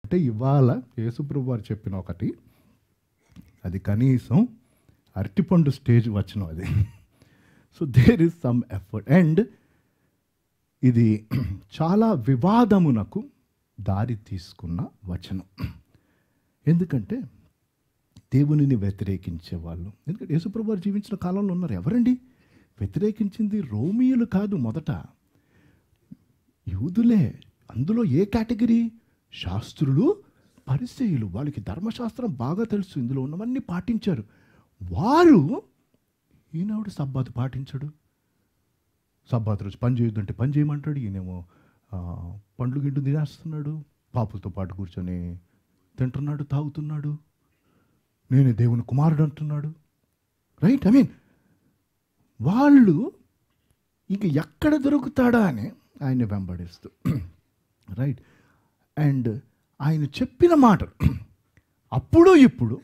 అంటే ఇవాళ యేసుప్రభు వారు చెప్పిన ఒకటి, అది కనీసం అరటిపండు స్టేజ్ వచనం అది. So there is some effort. And ఇది చాలా వివాదమునకు దారి తీసుకున్న వచనం. ఎందుకంటే దేవునిని వ్యతిరేకించే వాళ్ళు, ఎందుకంటే యేసుప్రభు వారు జీవించిన కాలంలో ఉన్నారు. ఎవరండి వ్యతిరేకించింది? రోమియోలు కాదు, మొదట యూదులే. అందులో ఏ కేటగిరీ? శాస్త్రులు, పరిసయ్యులు. వాళ్ళకి ధర్మశాస్త్రం బాగా తెలుసు, ఇందులో ఉన్నవన్నీ పాటించారు. వారు, ఈనాడు సబ్బాతు పాటించడు, సబ్బాతు రోజు పని చేయొద్దంటే పని చేయమంటాడు. ఈయనేమో పండ్లు గిండు తినేస్తున్నాడు, పాపులతో పాటు కూర్చొని తింటున్నాడు, తాగుతున్నాడు, నేనే దేవుని కుమారుడు అంటున్నాడు. రైట్? ఐ మీన్ వాళ్ళు ఇంక ఎక్కడ దొరుకుతాడా అని ఆయన వెంబడిస్తూ, రైట్? అండ్ ఆయన చెప్పిన మాట అప్పుడు ఇప్పుడు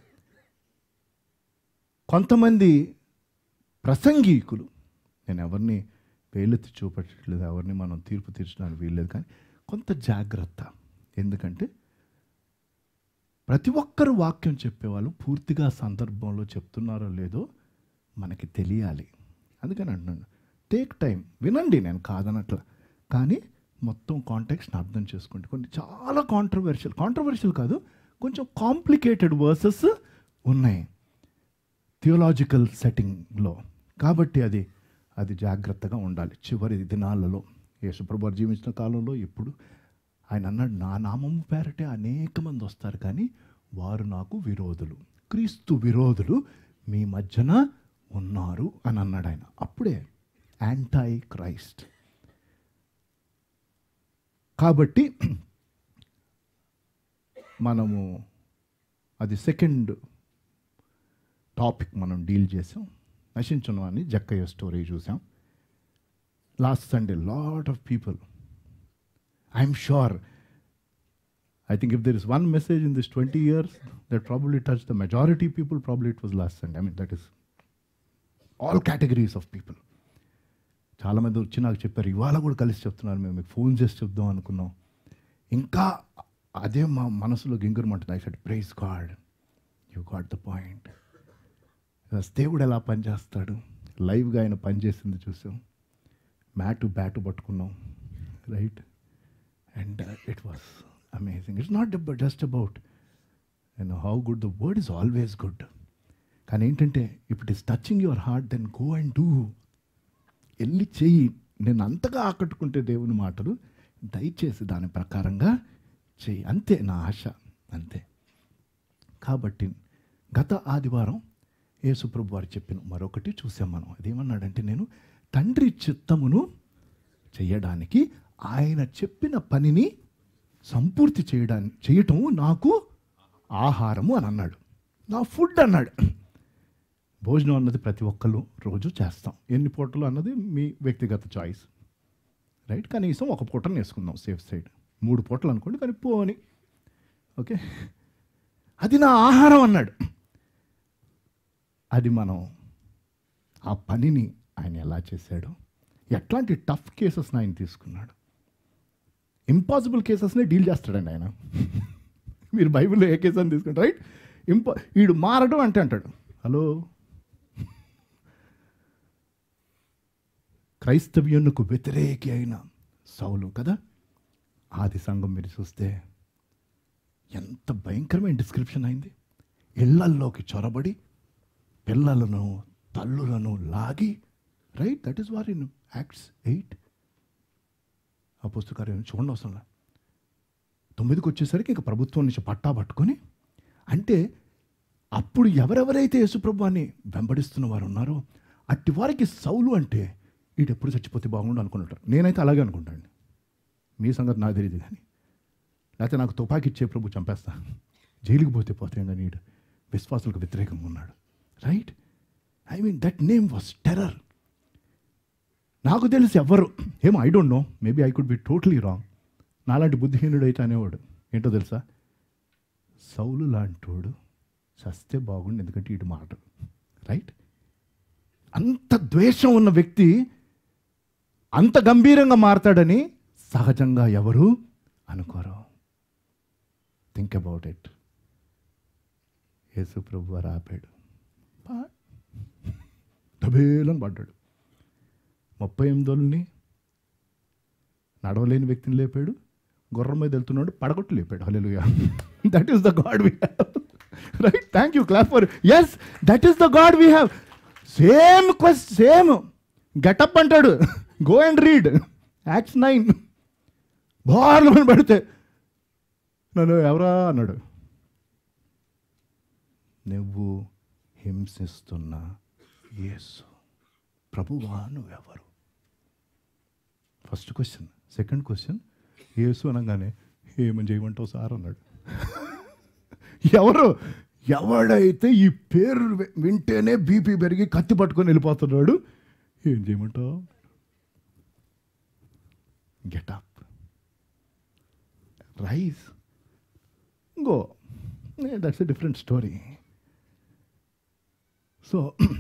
కొంతమంది ప్రసంగీకులు, నేను ఎవరిని వేలెత్తి చూపట్లేదు, ఎవరిని మనం తీర్పు తీర్చడానికి వీల్లేదు, కానీ కొంత జాగ్రత్త. ఎందుకంటే ప్రతి ఒక్కరు వాక్యం చెప్పేవాళ్ళు పూర్తిగా సందర్భంలో చెప్తున్నారో లేదో మనకి తెలియాలి. అందుకని అంటున్నాను, టేక్ టైం, వినండి, నేను కాదనట్ల, కానీ మొత్తం కాంటెక్స్ట్ని అర్థం చేసుకోండి. కొన్ని చాలా కాంట్రవర్షియల్ కాదు, కొంచెం కాంప్లికేటెడ్ వర్సెస్ ఉన్నాయి థియోలాజికల్ సెట్టింగ్లో. కాబట్టి అది జాగ్రత్తగా ఉండాలి. చివరి దినాలలో యేసుప్రభు వారు జీవించిన కాలంలో ఇప్పుడు ఆయన అన్నాడు, నా నామము పేరటే అనేక మంది వస్తారు, కానీ వారు నాకు విరోధులు, క్రీస్తు విరోధులు మీ మధ్యన ఉన్నారు అని అన్నాడు ఆయన. అప్పుడే యాంటై క్రైస్ట్. కాబట్టి మనము అది సెకండ్ టాపిక్ మనం డీల్ చేసాం. నశించును అని జక్కయ్య స్టోరీ చూసాం last Sunday. Lot of people, I'm sure, I think if there is one message in this 20 years that probably touched the majority people, probably it was last Sunday. I mean, that is all categories of people. చాలామంది వచ్చి నాకు చెప్పారు, ఇవాళ కూడా కలిసి చెప్తున్నారు, మేము మీకు ఫోన్ చేసి చెప్దాం అనుకున్నాం. ఇంకా అదే మా మనసులో గింగురమంటుంది. I said praise God, you got the point. దేవుడు ఎలా పనిచేస్తాడు, లైవ్గా ఆయన పనిచేసింది చూసాం, బ్యాటు పట్టుకున్నాం, right? And it was amazing. It's not just about how good. The word is always good. కానీ ఏంటంటే if it is touching your heart, then go and do. వెళ్ళి చెయ్యి. నేను అంతగా ఆకట్టుకుంటే దేవుని మాటలు, దయచేసి దాని ప్రకారంగా చెయ్యి. అంతే నా ఆశ, అంతే. కాబట్టి గత ఆదివారం యేసుప్రభు వారు చెప్పిన మరొకటి చూసాం మనం. అదేమన్నాడంటే, నేను తండ్రి చిత్తమును చేయడానికి, ఆయన చెప్పిన పనిని సంపూర్తి చేయటం నాకు ఆహారము అని అన్నాడు. నా ఫుడ్ అన్నాడు. భోజనం అన్నది ప్రతి ఒక్కరు రోజు చేస్తాం. ఎన్ని పూటలు అన్నది మీ వ్యక్తిగత చాయిస్, రైట్? కనీసం ఒక పూటను వేసుకుందాం సేఫ్ సైడ్. 3 పూటలు అనుకోండి, కానీ పోని, ఓకే, అది నా ఆహారం అన్నాడు. అది మనం ఆ పనిని ఆయన ఎలా చేశాడో, ఎట్లాంటి టఫ్ కేసెస్ని ఆయన తీసుకున్నాడు. ఇంపాసిబుల్ కేసెస్నే డీల్ చేస్తాడండి ఆయన. మీరు బైబిల్లో ఏ కేసు అని తీసుకుంటారు, రైట్? వీడు మారడం అంటే అంటాడు, హలో, క్రైస్తవ్యునికి వ్యతిరేకి అయిన సౌలు కదా, ఆది సంఘం మీరు చూస్తే ఎంత భయంకరమైన డిస్క్రిప్షన్ అయింది. ఇళ్లల్లోకి చొరబడి పిల్లలను తల్లులను లాగి, right? That is war in Acts 8. ఆ పుస్తకాలు చూడండి అవసరంలా. 9కి వచ్చేసరికి ఇంకా ప్రభుత్వం నుంచి పట్టా పట్టుకొని, అంటే అప్పుడు ఎవరెవరైతే యేసుప్రభువాన్ని వెంబడిస్తున్న వారు ఉన్నారో అట్టి వారికి సౌలు అంటే వీడు ఎప్పుడు చచ్చిపోతే బాగుండు అనుకుంటారు. నేనైతే అలాగే అనుకుంటాను. మీ సంగతి నాకు తెలియదు, కానీ లేకపోతే నాకు తుపాకి ఇచ్చే ప్రభు చంపేస్తా, జైలుకి పోతే కానీ వీడు విశ్వాసులకు వ్యతిరేకంగా ఉన్నాడు, right? I mean that name was terror. నాకు తెలిసి ఎవ్వరు I don't know, maybe I could be totally wrong, నాలాంటి బుద్ధిహీనుడు అయితే అనేవాడు ఏంటో తెలుసా, సౌలు లాంటోడు చస్తే బాగుండు, ఎందుకంటే ఇటు మాట, రైట్? అంత ద్వేషం ఉన్న వ్యక్తి అంత గంభీరంగా మారతాడని సహజంగా ఎవరు అనుకోరు. Think about it. యేసు ప్రభు వారు ఆపాడు, డబేలని పడ్డాడు. 38 నడవలేని వ్యక్తిని లేపాడు, గుర్రం మీద వెళ్తున్నాడు, పడగొట్టు లేపాడు. Hallelujah. That is the God we have. Right, thank you, clap for. Yes, that is the God we have. Same getup అంటాడు. Go and read Acts 9. బార్లు పడితే నన్ను ఎవరా అన్నాడు. నువ్వు హింసిస్తున్న యేసు ప్రభువా నువ్వెవరు? First question. Second question, Yesu అనగానే ఏమని చేయమంటావు సార్ అన్నాడు. ఎవడైతే ఈ పేరు వింటేనే బీపీ పెరిగి కత్తి పట్టుకొని వెళ్ళిపోతున్నాడు, ఏం చేయమంటావు? Get up, rise, go. That's a different story. So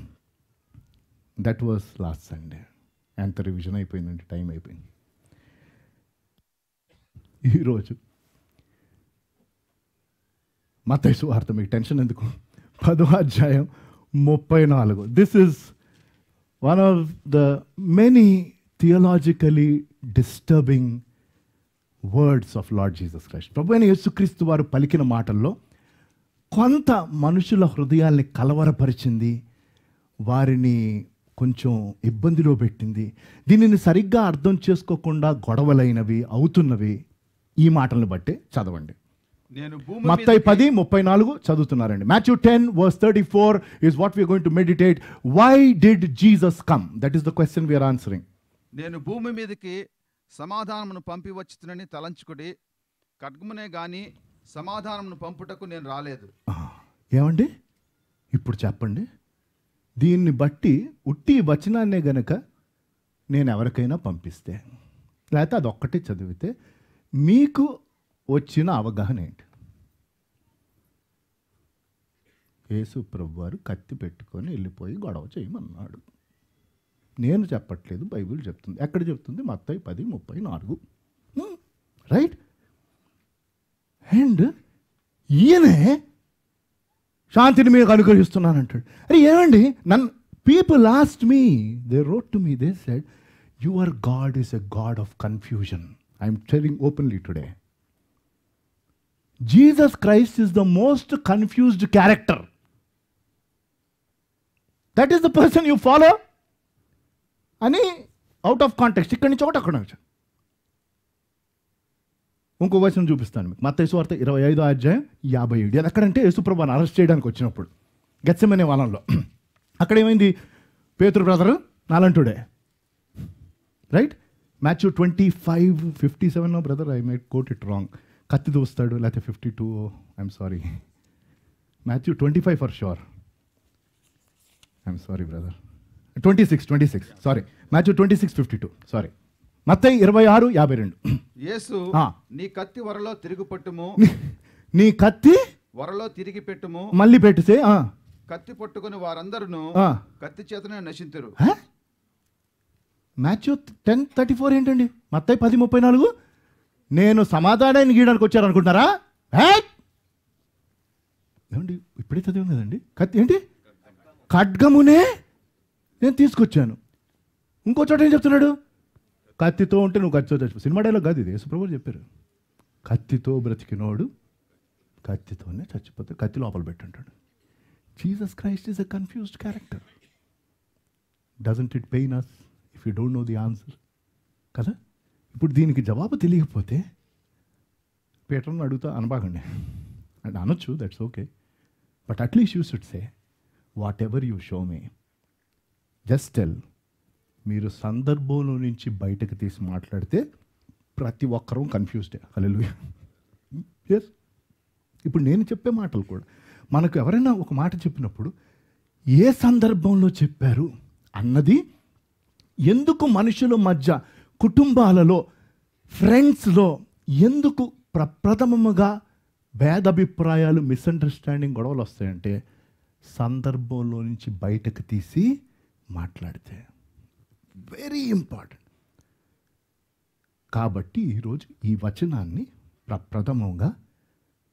that was last Sunday. ఎంత రివిజన్ అయిపోయిందంటే టైం అయిపోయింది. ఈరోజు మత్తయి సువార్త, మీకు టెన్షన్ ఎందుకు, 10వ అధ్యాయం 34. This is one of the many theologically disturbing words of Lord Jesus Christ. ప్రభు అయిన యేసుక్రీస్తు వారు పలికిన మాటల్లో కొంత మనుషుల హృదయాల్ని కలవరపరిచింది, వారిని కొంచెం ఇబ్బందిలో పెట్టింది. దీనిని సరిగ్గా అర్థం చేసుకోకుండా గొడవలైనవి అవుతున్నవి. ఈ మాటలను బట్టే చదవండి. మత్తయి 10:34 చదువుతున్నారండి. Matthew 10:34 is what we are going to meditate. Why did Jesus come? That is the question we are answering. నేను భూమి మీదకి సమాధానమును పంపి వచ్చునని తలంచుకుడి, ఖడ్గమునే గాని సమాధానమును పంపుటకు నేను రాలేదు. ఏమండి ఇప్పుడు చెప్పండి, దీన్ని బట్టి ఉట్టి వచనాన్నే గనక నేను ఎవరికైనా పంపిస్తే, లేకపోతే అదొక్కటే చదివితే మీకు వచ్చిన అవగాహన ఏంటి? యేసు ప్రభు వారు కత్తి పెట్టుకొని వెళ్ళిపోయి గొడవ చేయమన్నాడు. నేను చెప్పట్లేదు, బైబిల్ చెప్తుంది. ఎక్కడ చెప్తుంది? మత్తయి 10:34. రైట్. అండ్ ఈయనే శాంతిని మీకు అనుగ్రహిస్తున్నానంటాడు. అరే ఏమండి, people asked me, they wrote to me, they said your God is a God of confusion. I'm telling openly today, Jesus Christ is the most confused character. That is the person you follow. అని out of context, ఇక్కడి నుంచి ఒకటి అక్కడ నుంచి. ఇంకో వచనం చూపిస్తాను మీకు. మత్తయి సువార్త 25:57. అది ఎక్కడంటే యేసుప్రభుని అరెస్ట్ చేయడానికి వచ్చినప్పుడు గెత్సెమనే వనంలో. అక్కడ ఏమైంది? పేతురు బ్రదరు నాలంటుడే. Right. Matthew 25:57. Brother, I might quote it wrong. కత్తి దూస్తాడు, లేకపోతే 52, I'm sorry. Matthew 25 for sure. I'm sorry brother. 26 sorry. Matthew 26:52 sorry. Mattayi 26:52. యేసు, నీ కత్తి వరలో తిరిగి పట్టుము, నీ కత్తి వరలో తిరిగి పెట్టుము, మళ్ళీ పెట్టితే కత్తి పట్టుకుని వారందరూ కత్తి చేతనే నశింతురు. Matthew 10:34 ఏంటండి? మత్తయి 10:34. నేను సమాధానాన్ని గీయడానికి వచ్చారనుకుంటున్నారా? ఏమండి ఇప్పుడే చదివాం కదండి. కత్తి ఏంటి? ఖడ్గమునే నేను తీసుకొచ్చాను. ఇంకో చోట ఏం చెప్తున్నాడు? కత్తితో ఉంటే నువ్వు కత్తితో చచ్చిపో. సినిమా డైలాగ్ కాదు ఇది, యేసుప్రభువు చెప్పారు. కత్తితో బ్రతికినోడు కత్తితోనే చచ్చిపోతే కత్తి లోపల పెట్టంటాడు. Jesus Christ is a confused character. Doesn't it pain us if you don't know the answer? కదా. ఇప్పుడు దీనికి జవాబు తెలియకపోతే పీటర్ని అడుగుతా అనబాగండి అంటే అనొచ్చు, that's okay. But at least you should say whatever you show me, just tell. మీరు సందర్భంలో నుంచి బయటకు తీసి మాట్లాడితే ప్రతి ఒక్కరూ కన్ఫ్యూజ్డే. హల్లెలూయా. ఎస్. ఇప్పుడు నేను చెప్పే మాటలు కూడా మనకు ఎవరైనా ఒక మాట చెప్పినప్పుడు ఏ సందర్భంలో చెప్పారు అన్నది, ఎందుకు మనుషుల మధ్య, కుటుంబాలలో, ఫ్రెండ్స్లో ఎందుకు ప్రప్రథమముగా భేదాభిప్రాయాలు, మిస్అండర్స్టాండింగ్, గొడవలు వస్తాయంటే సందర్భంలో నుంచి బయటకు తీసి మాట్లాడితే. Very important. కాబట్టి ఈరోజు ఈ వచనాన్ని ప్రప్రథమంగా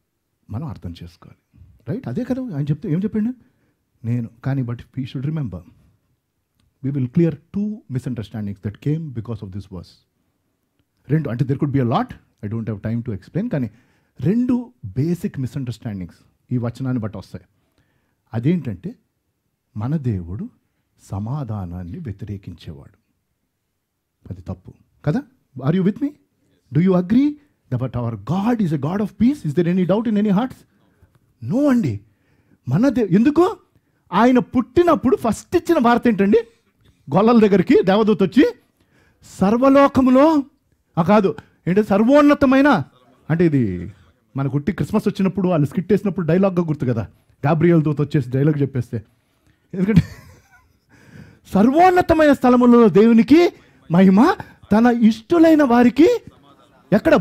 మనం అర్థం చేసుకోవాలి. రైట్? అదే కదా ఆయన చెప్తే ఏం చెప్పండి నేను కానీ but we should remember we will clear 2 misunderstandings that came because of this verse. 2 అంటే there could be a lot, I don't have time to explain, కానీ 2 బేసిక్ మిస్అండర్స్టాండింగ్స్ ఈ వచనాన్ని బట్టి వస్తాయి. అదేంటంటే మన దేవుడు సమాధానాన్ని వ్యతిరేకించేవాడు. అది తప్పు కదా? Are you with me? Do you agree that our God is a God of peace? Is there any doubt in any hearts? No అండి. ఎందుకు ఆయన పుట్టినప్పుడు ఫస్ట్ ఇచ్చిన వార్త ఏంటండి? గొల్లల దగ్గరికి దేవదూత వచ్చి సర్వలోకములో కాదు ఏంటి సర్వోన్నతమైన, అంటే ఇది మన గుట్టి క్రిస్మస్ వచ్చినప్పుడు వాళ్ళు స్కిట్ వేసినప్పుడు డైలాగ్గా గుర్తు కదా, గాబ్రియల్ దూత వచ్చేసి డైలాగ్ చెప్పేస్తే. ఎందుకంటే సర్వోన్నతమైన స్థలములలో దేవునికి మహిమ, తన ఇష్టలైన వారికి ఎక్కడ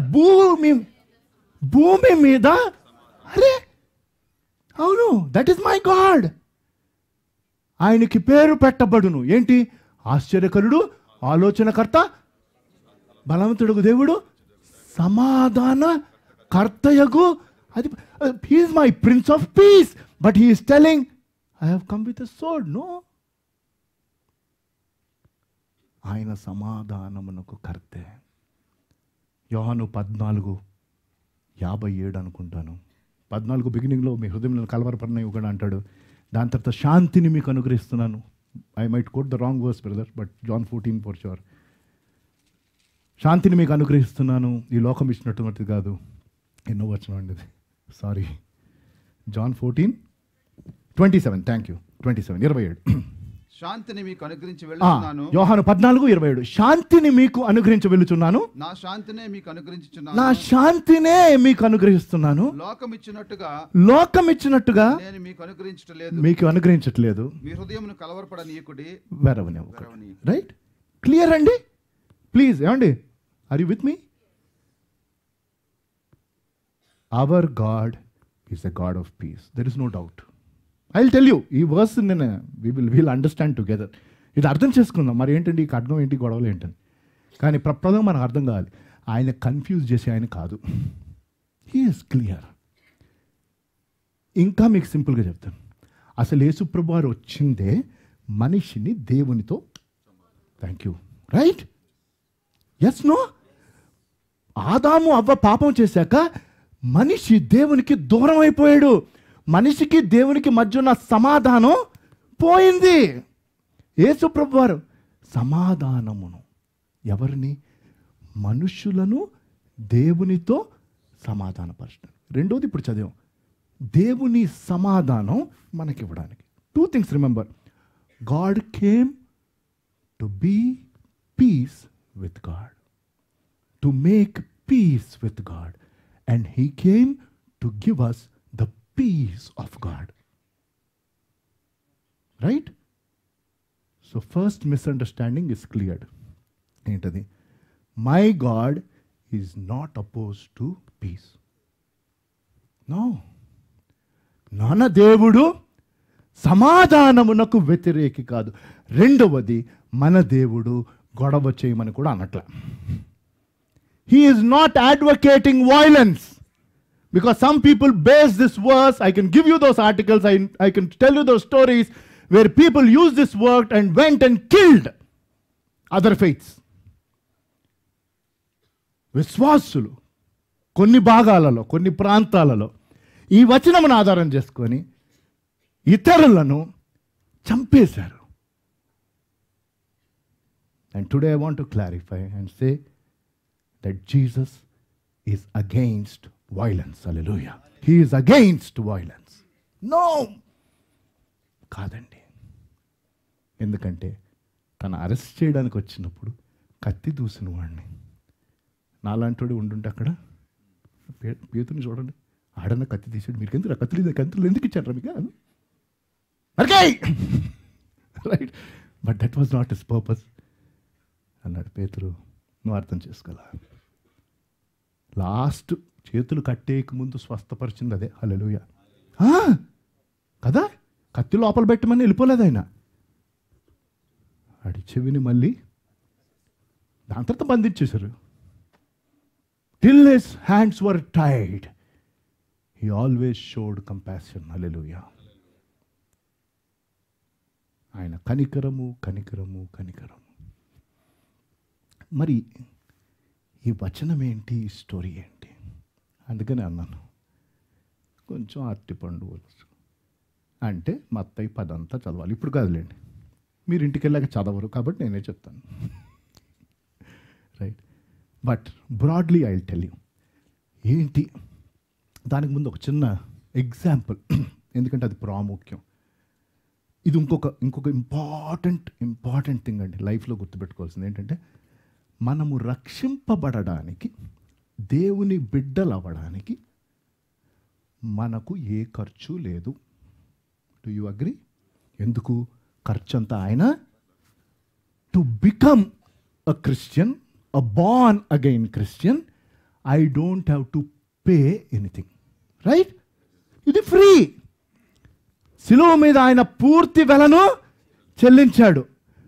భూమి మీద. అరే అవును, దట్ ఈస్ మై గాడ్. ఆయనకి పేరు పెట్టబడును ఏంటి? ఆశ్చర్యకరుడు, ఆలోచనకర్త, బలవంతుడు దేవుడు, సమాధాన కర్తయగు. అది he's my prince of peace, but he's telling I have come with a sword. No, ఆయన సమాధానమునకు కర్తే. యోహాను 14:57 అనుకుంటాను. 14 బిగినింగ్లో మీ హృదయంలో కలవరపడిన ఇవ్వకుండా అంటాడు. దాని తర్వాత శాంతిని మీకు అనుగ్రహిస్తున్నాను. I might quote the wrong verse brother, but John 14 for sure. శాంతిని మీకు అనుగ్రహిస్తున్నాను, ఈ లోకం ఇచ్చినటువంటిది కాదు. ఎన్నో వచనం అండి ఇది, సారీ. జాన్ 14:27. Thank you. 27. శాంతిని మీకు అనుగ్రహించి వెళ్ళుచున్నాను. యోహాను 14:27. శాంతిని మీకు అనుగ్రహించి వెళ్ళుచున్నాను, నా శాంతినే మీకు అనుగ్రహించుచున్నాను, నా శాంతినే మీకు అనుగ్రహిస్తున్నాను. లోకం ఇచ్చినట్టుగా నేను మీకు అనుగ్రహించట్లేదు, మీకు అనుగ్రహించట్లేదు. మీ హృదయమును కలవరపడనీయకుడి, వెరవనివ్వకుడి. రైట్? క్లియర్ అండి? ప్లీజ్ ఏమండి, are you with me? Our God is a God of peace. There is no doubt. I will tell you ఈ వర్స్ నేను విల్ అండర్స్టాండ్ టుగెదర్. ఇది అర్థం చేసుకుందాం. మరి ఏంటండి ఈ ఖడ్గం ఏంటి, గొడవలు ఏంటని. కానీ ప్రప్రదం మనకు అర్థం కావాలి. ఆయన కన్ఫ్యూజ్ చేసే ఆయన కాదు. He is clear. ఇంకా మీకు సింపుల్గా చెప్తాను. అసలు యేసుప్రభు వారు వచ్చిందే మనిషిని దేవునితో. Thank you. Right? Yes no? Aadamu అవ్వ పాపం చేశాక మనిషి దేవునికి దూరం అయిపోయాడు. మనిషికి దేవునికి మధ్య ఉన్న సమాధానం పోయింది. యేసుప్రభు వారు సమాధానమును ఎవరిని? మనుషులను దేవునితో సమాధానపరచడం. రెండోది ఇప్పుడు చదివాం. దేవుని సమాధానం మనకి ఇవ్వడానికి 2 things remember. God came to be peace with God, to make peace with God, and he came to give us the peace of God. Right? So first misunderstanding is cleared. ఏంటది? My God is not opposed to peace. No. నాన్న దేవుడు సమాధానమునకు వ్యతిరేకి కాదు. రెండవది, మన దేవుడు గొడవ చేయమని కూడా అనట్ల. He is not advocating violence. Because some people base this verse, I can give you those articles, I can tell you those stories where people used this word and went and killed other faiths. విశ్వాసులు కొన్ని భాగాలలో, కొన్ని ప్రాంతాలలో ఈ వచనమును ఆధారం చేసుకొని ఇతరులను చంపేశారు. And today I want to clarify and say that Jesus is against violence. Hallelujah. He is against violence. No. కాదండి. ఎందుకంటే తను అరెస్ట్ చేయడానికి వచ్చినప్పుడు కత్తి దూసిన వాడిని, నాలాంటి ఉండుంటే అక్కడ పేతుని చూడండి, ఆడన్న కత్తి తీసాడు. మీరు ఎందుకు కత్తులు ఎందుకు ఇచ్చారు మీకు? Right? But that was not his purpose అన్నాడు పేతురు. నువ్వు అర్థం చేసుకోవాలా? లాస్ట్ చేతులు కట్టేయక ముందు స్వస్థపరిచింది అదే. హల్లెలూయా. కదా? కత్తి లోపల పెట్టమని వెళ్ళిపోలేదు ఆయన. ఆడి చెవిని మళ్ళీ దాని తర్వాత బంధించేశారు. Till his hands were tied he always showed compassion. Hallelujah. ఆయన కనికరము కనికరము కనికరము. మరి ఈ వచనం ఏంటి, ఈ స్టోరీ ఏంటి? అందుకని అన్నాను కొంచెం అరటిపండు అంటే మత్తయి 10 అంతా చదవాలి. ఇప్పుడు కాదులేండి, మీరు ఇంటికి వెళ్ళాక చదవరు కాబట్టి నేనే చెప్తాను. Right, but broadly I will tell you ఏంటి. దానికి ముందు ఒక చిన్న ఎగ్జాంపుల్, ఎందుకంటే అది ప్రాముఖ్యం. ఇది ఇంకొక ఇంపార్టెంట్ థింగ్ అండి లైఫ్లో గుర్తుపెట్టుకోవాల్సింది ఏంటంటే, మనము రక్షింపబడడానికి, దేవుని బిడ్డలు అవ్వడానికి మనకు ఏ ఖర్చు లేదు. Do you agree? ఎందుకు ఖర్చు అంతా ఆయన? To become a Christian, a born again Christian, I don't have to pay anything. Right? ఇది ఫ్రీ. శిలువ మీద ఆయన పూర్తి వెలను చెల్లించాడు.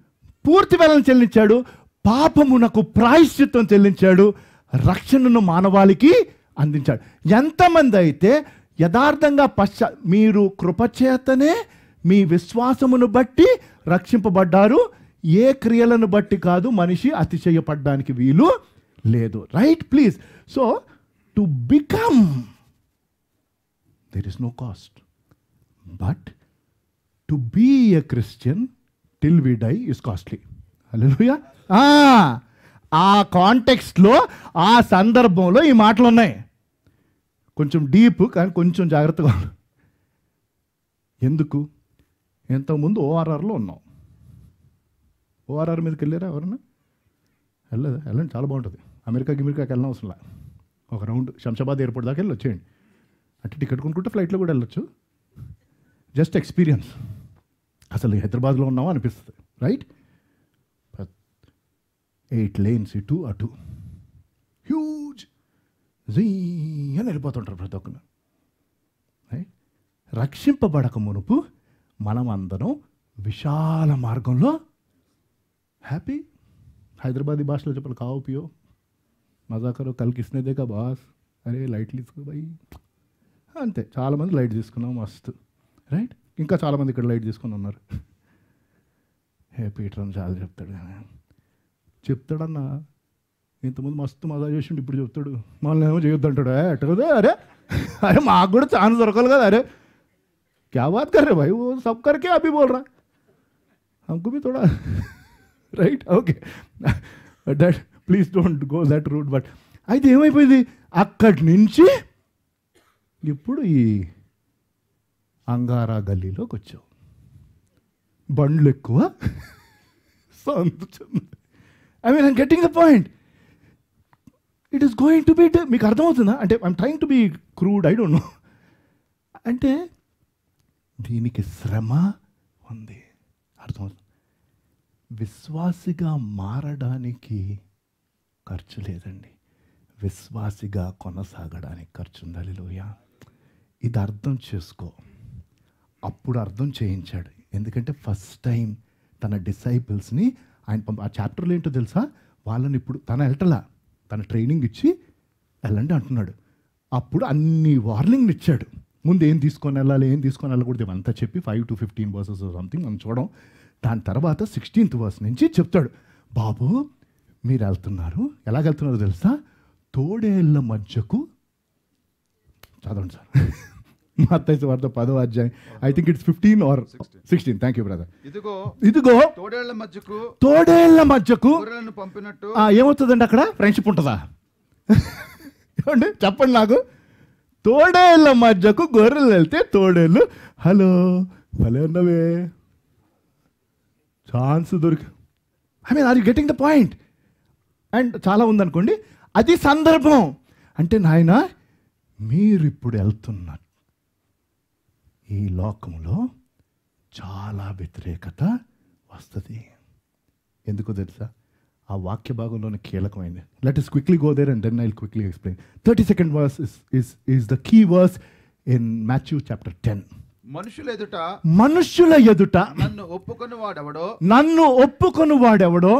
పాపమునకు ప్రాయశ్చిత్తం చెల్లించాడు. రక్షణను మానవాళికి అందించాడు. ఎంతమంది అయితే యథార్థంగా మీరు కృపచేతనే మీ విశ్వాసమును బట్టి రక్షింపబడ్డారు, ఏ క్రియలను బట్టి కాదు. మనిషి అతిశయపడడానికి వీలు లేదు. Right? Please. So to become there is no cost, but to be a Christian till we die is costly. Hallelujah. ఆ కాంటెక్స్ట్లో, ఆ సందర్భంలో ఈ మాటలు ఉన్నాయి. కొంచెం డీప్, కానీ కొంచెం జాగ్రత్తగా. ఎందుకు? ఇంతకుముందు ఓఆర్ఆర్లో ఉన్నాం. ఓఆర్ఆర్ మీదకి వెళ్ళారా ఎవరన్నా? వెళ్ళండి, చాలా బాగుంటుంది. అమెరికాకి వెళ్ళిన అవసరంలా, ఒక రౌండ్ శంషాబాద్ ఎయిర్పోర్ట్ దాకా వెళ్ళి వచ్చేయండి. అంటే టికెట్ కొనుక్కుంటే ఫ్లైట్లో కూడా వెళ్ళొచ్చు. Just experience. అసలు హైదరాబాద్లో ఉన్నామో అనిపిస్తుంది. రైట్? 8 lanes ఇటు అటు, హ్యూజ్ జీ అని వెళ్ళిపోతుంటారు ప్రతి ఒక్కరు. రైట్? రక్షింపబడక మునుపు మనం అందరం విశాల మార్గంలో హ్యాపీ. హైదరాబాదీ భాషలో చెప్పాలి, కావు పియో మజాకరో కలికిస్నేదేగా బాస్, అరే లైట్లు తీసుకో భయ్, అంతే. చాలామంది లైట్ తీసుకున్నాం, మస్తు. రైట్? ఇంకా చాలామంది ఇక్కడ లైట్ తీసుకుని ఉన్నారు. పీటర్ అని చాలా చెప్తాడన్నా. ఇంతకుముందు మస్తు మజా చేసిండు, ఇప్పుడు చెప్తాడు మళ్ళీ ఏమో చేయొద్దు అంటాడు. అట్ట కదా, అరే మాకు కూడా ఛాన్స్ దొరకాలి కదా. అరే క్యా బాత్ కర్ రే భాయ్, वो सब करके अभी बोल रहा, हमको भी थोड़ा. Right? Okay, that please don't go that route. But అయితే ఏమైపోయింది, అక్కడి నుంచి ఇప్పుడు ఈ అంగారా గల్లీలోకి వచ్చావు. బండ్లు ఎక్కువ, I'm getting the point. It is going to be, మీకు అర్థమవుతుందా? అంటే I'm trying to be crude, I don't know. అంటే దీనికి శ్రమ ఉంది. అర్థమవుతుంది? విశ్వాసిగా మారడానికి ఖర్చు లేదండి, విశ్వాసిగా కొనసాగడానికి ఖర్చు ఉంది. హల్లెలూయా. ఇది అర్థం చేసుకో. అప్పుడు అర్థం చేయించాడు. ఎందుకంటే ఫస్ట్ టైం తన డిసైపుల్స్ని ఆయన ఆ చాప్టర్లో ఏంటో తెలుసా, వాళ్ళని ఇప్పుడు తన ట్రైనింగ్ ఇచ్చి వెళ్ళండి అంటున్నాడు. అప్పుడు అన్ని వార్నింగ్లు ఇచ్చాడు. ముందు ఏం తీసుకొని వెళ్ళకూడదు ఇవంతా చెప్పి 5 to 15 verses సంథింగ్ మనం చూడం. దాని తర్వాత 16th verse నుంచి చెప్తాడు, బాబు మీరు వెళ్తున్నారు, ఎలాగెళ్తున్నారో తెలుసా, తోడేళ్ల మధ్యకు. చదవండి సార్. మత్తయి సువార్త 10వ అధ్యాయం, I think it's 15 or 16. Thank you brother. ఇదిగో తోడేళ్ల మధ్యకు గొర్రెలను పంపినట్టు. ఏమవుతుందండి అక్కడ? ఫ్రెండ్షిప్ ఉంటుందా? ఏమండి చెప్పండి నాకు. తోడేళ్ల మధ్యకు గొర్రెలు వెళ్తే తోడేళ్ళు, హలో భలే ఉన్నవే, ఛాన్స్ దొరికి. I mean, are you getting the point? And చాలా ఉందనుకోండి, అది సందర్భం. అంటే నాయన మీరు ఇప్పుడు వెళ్తున్నారు, ఈ లోకంలో చాలా వ్యతిరేకత వస్తుంది. ఎందుకో తెలుసా? ఆ వాక్య భాగంలోనే కీలకమైంది. Let us quickly go there and then I'll quickly explain. 32nd verse is the key verse in Matthew chapter 10. మనుషుల ఎదుట నన్ను ఒప్పుకొని వాడెవడో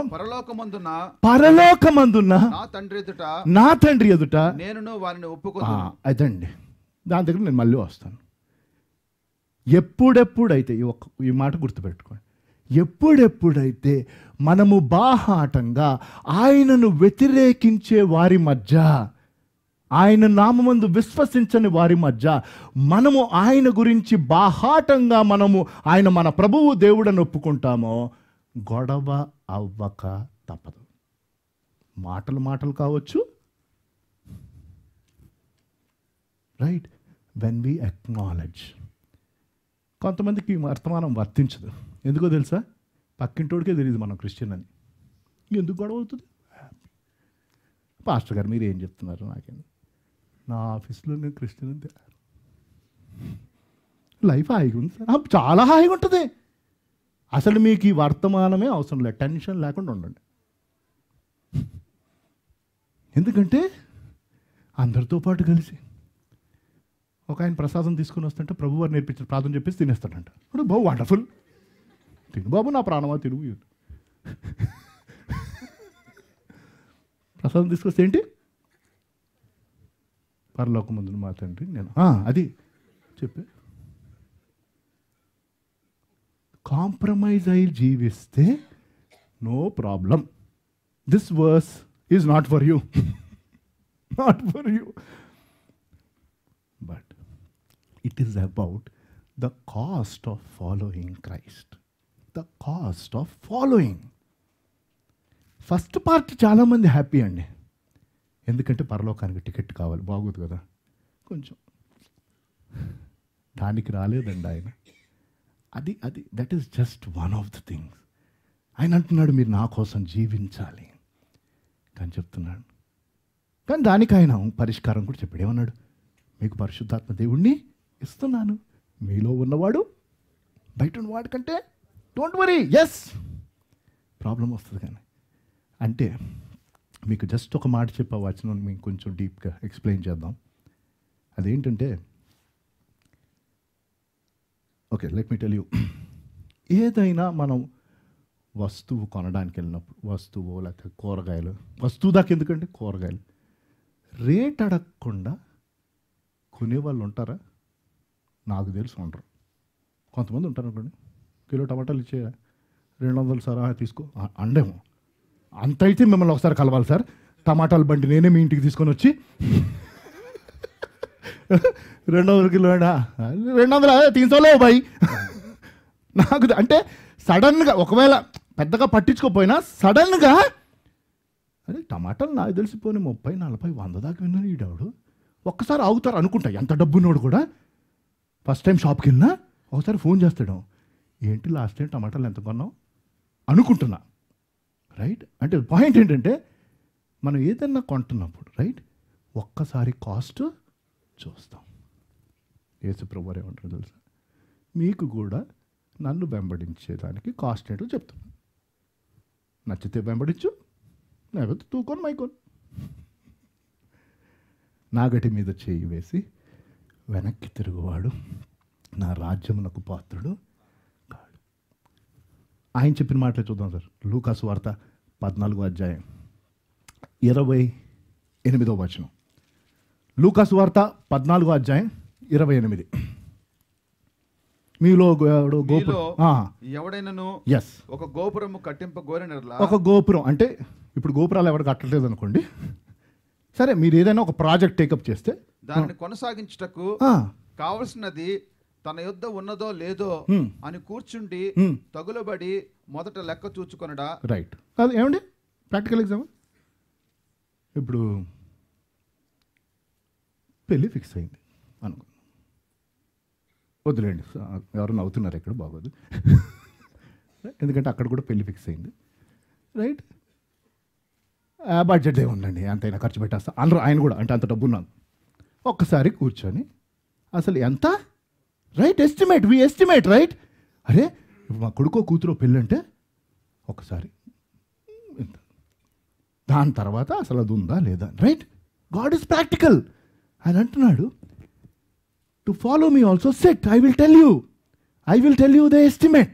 పరలోకమందున్న నా తండ్రి ఎదుట నేనును వారిని ఒప్పుకొను. అదండి దాని దగ్గర నేను మళ్ళీ వస్తాను. ఎప్పుడెప్పుడైతే ఈ మాట గుర్తుపెట్టుకోండి, ఎప్పుడెప్పుడైతే మనము బాహాటంగా ఆయనను వ్యతిరేకించే వారి మధ్య, ఆయన నామమందు విశ్వసించని వారి మధ్య మనము ఆయన గురించి బాహాటంగా ఆయన మన ప్రభువు దేవుడని ఒప్పుకుంటామో గొడవ అవ్వక తప్పదు. మాటలు కావచ్చు, రైట్, వెన్ వి అక్నాలెడ్జ్. కొంతమందికి వర్తమానం వర్తించదు. ఎందుకో తెలుసా? పక్కింటోడికే తెలియదు మనం క్రిస్టియన్ అని. ఎందుకు గొడవ అవుతుంది? పాస్టర్ గారు మీరు ఏం చెప్తున్నారు? నాకేంది, నా ఆఫీస్లో నేను క్రిస్టియన్ అంతే. లైఫ్ హాయిగా ఉంది సార్. చాలా హాయిగా ఉంటుంది. అసలు మీకు ఈ వర్తమానమే అవసరం లేదు. టెన్షన్ లేకుండా ఉండండి. ఎందుకంటే అందరితో పాటు కలిసి ఒక ఆయన ప్రసాదం తీసుకుని వస్తుంటే ప్రభువారు నేర్పించిన ప్రార్థన చెప్పేసి తినేస్తాడంట. ఇప్పుడు బాబు వండర్ఫుల్, తిను బాబు నా ప్రాణమా తిను. ప్రసాదం తీసుకొస్తే ఏంటి? పరలోక ముందు మా తండ్రి నేను అది చెప్పే. కాంప్రమైజ్ అయి జీవిస్తే no problem. This verse is not for you, not for you. But it is about the cost of following Christ. The cost of following. First part చాలామంది హ్యాపీ అండి, ఎందుకంటే పరలోకానికి టికెట్ కావాలి. బాగోదు కదా కొంచెం, దానికి రాలేదండి ఆయన. అది that is just one of the things. ఆయన అంటున్నాడు మీరు నా కోసం జీవించాలి కానీ చెప్తున్నాడు. కానీ దానికి ఆయన పరిష్కారం కూడా చెప్పాడు. ఏమన్నాడు? మీకు పరిశుద్ధాత్మ దేవుణ్ణి ఇస్తున్నాను, మీలో ఉన్నవాడు బయట ఉన్నవాడు కంటే డోంట్ వరీ. ఎస్, ప్రాబ్లం వస్తుంది. కానీ అంటే మీకు జస్ట్ ఒక మాట చెప్పే వచనం మీకు కొంచెం డీప్గా ఎక్స్ప్లెయిన్ చేద్దాం. అదేంటంటే, okay let me tell you. ఏదైనా మనం వస్తువు కొనడానికి వెళ్ళినప్పుడు, వస్తువు లేకపోతే కూరగాయలు, వస్తువు దాకా ఎందుకంటే కూరగాయలు, రేట్ అడగకుండా కొనేవాళ్ళు ఉంటారా? నాకు తెలిసి ఉండరు. కొంతమంది ఉంటారు అనుకోండి, కిలో టమాటాలు ఇచ్చే 200 సార్ తీసుకో అండేమో. అంత అయితే మిమ్మల్ని ఒకసారి కలవాలి సార్. టమాటాల బండి నేనే మీ ఇంటికి తీసుకొని వచ్చి 200 కిలో 200 300 బాయ్. నాకు అంటే సడన్గా ఒకవేళ పెద్దగా పట్టించుకోపోయినా సడన్గా అదే టమాటాలు నాకు తెలిసిపోయి 30, 40, 100 దాకా విన్నాను. ఈడవాడు ఒక్కసారి ఆగుతారు అనుకుంటా. ఎంత డబ్బున్నోడు కూడా ఫస్ట్ టైం షాప్కి వెళ్ళినా ఒకసారి ఫోన్ చేస్తాడు, ఏంటి లాస్ట్ టైం టమాటాలు ఎంత కొన్నావు అనుకుంటున్నా. రైట్, అంటే పాయింట్ ఏంటంటే మనం ఏదన్నా కొంటున్నప్పుడు రైట్ ఒక్కసారి కాస్ట్ చూస్తాం. యేసు ప్రభువు ఏమంటారు తెలుసా? మీకు కూడా నన్ను వెంబడించేదానికి కాస్ట్ ఏంటో చెప్తాను. నచ్చితే వెంబడించు, లేకపోతే తూకొని మైకొని. నాగటి మీద చేయి వేసి వెనక్కి తిరుగువాడు నా రాజ్యమునకు పాత్రుడు కాడు. ఆయన చెప్పిన మాటలు చూద్దాం సార్. లూకాసు వార్త 14వ అధ్యాయం 28వ వచనం. లూకాసు వార్త 14వ అధ్యాయం 28. మీలో ఎవడైనాను ఎస్ ఒక గోపురము కట్టింపగోరినట్లా. ఒక గోపురం అంటే ఇప్పుడు గోపురాలు ఎవరు కట్టలేదు అనుకోండి. సరే, మీరు ఏదైనా ఒక ప్రాజెక్ట్ టేకప్ చేస్తే దానిని కొనసాగించుటకు కావలసినది తన యొద్ద ఉన్నదో లేదో అని కూర్చుండి తగులబడి మొదట లెక్క చూచుకొనడా. రైట్, అది ఏమండి ప్రాక్టికల్ ఎగ్జాంపుల్. ఇప్పుడు పెళ్ళి ఫిక్స్ అయింది అనుకో, వద్దులేండి ఎవరు నవ్వుతున్నారు ఎక్కడ, బాగోదు. ఎందుకంటే అక్కడ కూడా పెళ్ళి ఫిక్స్ అయింది. రైట్, బడ్జెట్ ఏముందండి, అంతైనా ఖర్చు పెట్టేస్తా అందరూ. ఆయన కూడా అంటే అంత డబ్బు ఉన్నాను. ఒక్కసారి కూర్చొని అసలు ఎంత రైట్ ఎస్టిమేట్ రైట్. అరే ఇప్పుడు మా కొడుకో కూతురో పెళ్ళి అంటే ఒకసారి ఎంత, దాని తర్వాత అసలు అది ఉందా లేదా. Right, God is practical. ఆయన అంటున్నాడు to follow me also said I will tell you the estimate.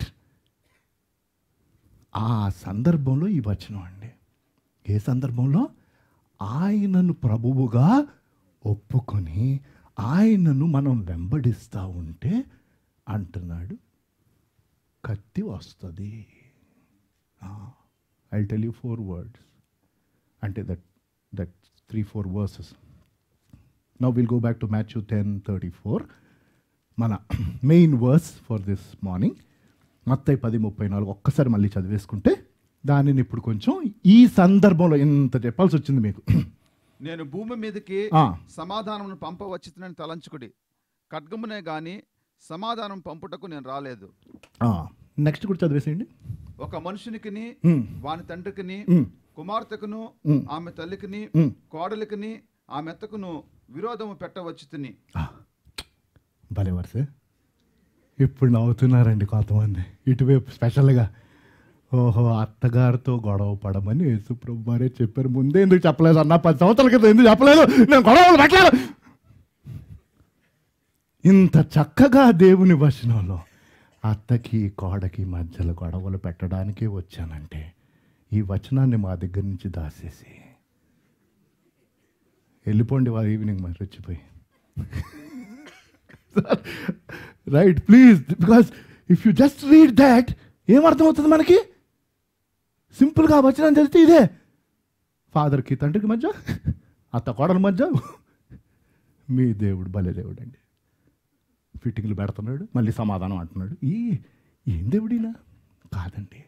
ఆ సందర్భంలో ఈ వచనం అండి. ఏ సందర్భంలో? ఆయనను ప్రభువుగా ఒప్పుకొని ఆయనను మనం వెంబడిస్తూ ఉంటే అంటున్నాడు కత్తి వస్తుంది. I tell you 4 words. అంటే that 3-4 verses. Now we'll go back to Matthew 10:34. మన main verse for this morning Mattayi 10:34. ఒక్కసారి మళ్ళీ చదివేసుకుంటే దానిని ఇప్పుడు కొంచెం ఈ సందర్భంలో ఇంత చెప్పాల్సి వచ్చింది మీకు. నేను భూమి మీదకి సమాధానం పంపవచ్చునని తలంచుకుడి, ఖడ్గమునే గాని సమాధానం పంపుటకు నేను రాలేదు. నెక్స్ట్ కూడా చదివేసేయండి. ఒక మనుషునికిని వాని తండ్రికిని కుమార్తెకును ఆమె తల్లికిని కోడలికిని ఆమె ఎత్తకును విరోధము పెట్టవచ్చుని. భలే వరుసే. ఇప్పుడు నవ్వుతున్నారండి కొంతమంది ఇటువైపు స్పెషల్గా. ఓహో, అత్తగారితో గొడవ పడమని యేసుప్రభు మరే చెప్పారు. ముందే ఎందుకు చెప్పలేదు అన్న? 10 సంవత్సరాల క్రితం ఎందుకు చెప్పలేదు? నేను గొడవలు పెట్టలేదు. ఇంత చక్కగా దేవుని వచనంలో అత్తకి కోడకి మధ్యలో గొడవలు పెట్టడానికే వచ్చానంటే ఈ వచనాన్ని మా దగ్గర నుంచి దాసేసి వెళ్ళిపోండి వారు ఈవినింగ్ మరి రెచ్చిపోయి. Right, please, because if you just read that ఏమర్థమవుతుంది మనకి? సింపుల్గా వచనం చదివితే ఇదే. ఫాదర్కి తండ్రికి మధ్య, అత్త కోడల మధ్య. మీ దేవుడు భలే దేవుడు అండి. ఫిట్టింగ్లు పెడుతున్నాడు, మళ్ళీ సమాధానం అంటున్నాడు. ఏం దేవుడినా కాదండి.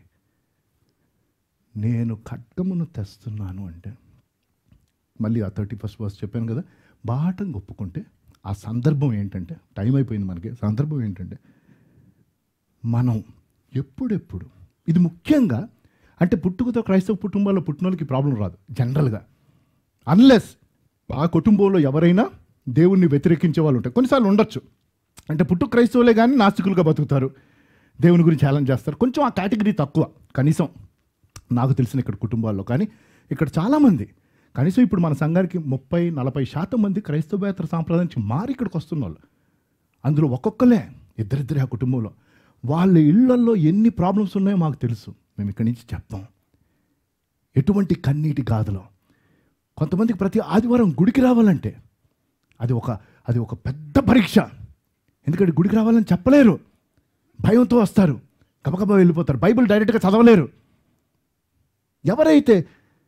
నేను ఖడ్గమును తెస్తున్నాను అంటే మళ్ళీ ఆ 31st verse చెప్పాను కదా, బాటంగా ఒప్పుకుంటే ఆ సందర్భం ఏంటంటే, టైం అయిపోయింది మనకి. సందర్భం ఏంటంటే మనం ఎప్పుడెప్పుడు ఇది ముఖ్యంగా అంటే పుట్టుకతో క్రైస్తవ కుటుంబాల్లో పుట్టిన వాళ్ళకి ప్రాబ్లం రాదు జనరల్గా, అన్లెస్ ఆ కుటుంబంలో ఎవరైనా దేవుణ్ణి వ్యతిరేకించే వాళ్ళు ఉంటారు. కొన్నిసార్లు ఉండొచ్చు, అంటే పుట్టు క్రైస్తవులే కానీ నాస్తికులుగా బతుకుతారు, దేవుని గురించి ఛాలెంజ్ చేస్తారు. కొంచెం ఆ కేటగిరీ తక్కువ కనీసం నాకు తెలిసిన ఇక్కడ కుటుంబాల్లో. కానీ ఇక్కడ చాలామంది, కనీసం ఇప్పుడు మన సంఘానికి 30-40% మంది క్రైస్తవేతర సాంప్రదాయం నుంచి మారి ఇక్కడికి వస్తున్న వాళ్ళు. అందులో ఒక్కొక్కలే ఇద్దరిద్దరే ఆ కుటుంబంలో. వాళ్ళ ఇళ్లల్లో ఎన్ని ప్రాబ్లమ్స్ ఉన్నాయో మాకు తెలుసు. మేము ఇక్కడి నుంచి చెప్తాం. ఎటువంటి కన్నీటి గాథలో కొంతమందికి ప్రతి ఆదివారం గుడికి రావాలంటే అది ఒక పెద్ద పరీక్ష. ఎందుకంటే గుడికి రావాలని చెప్పలేరు, భయంతో వస్తారు, గబగబా వెళ్ళిపోతారు, బైబిల్ డైరెక్ట్గా చదవలేరు. ఎవరైతే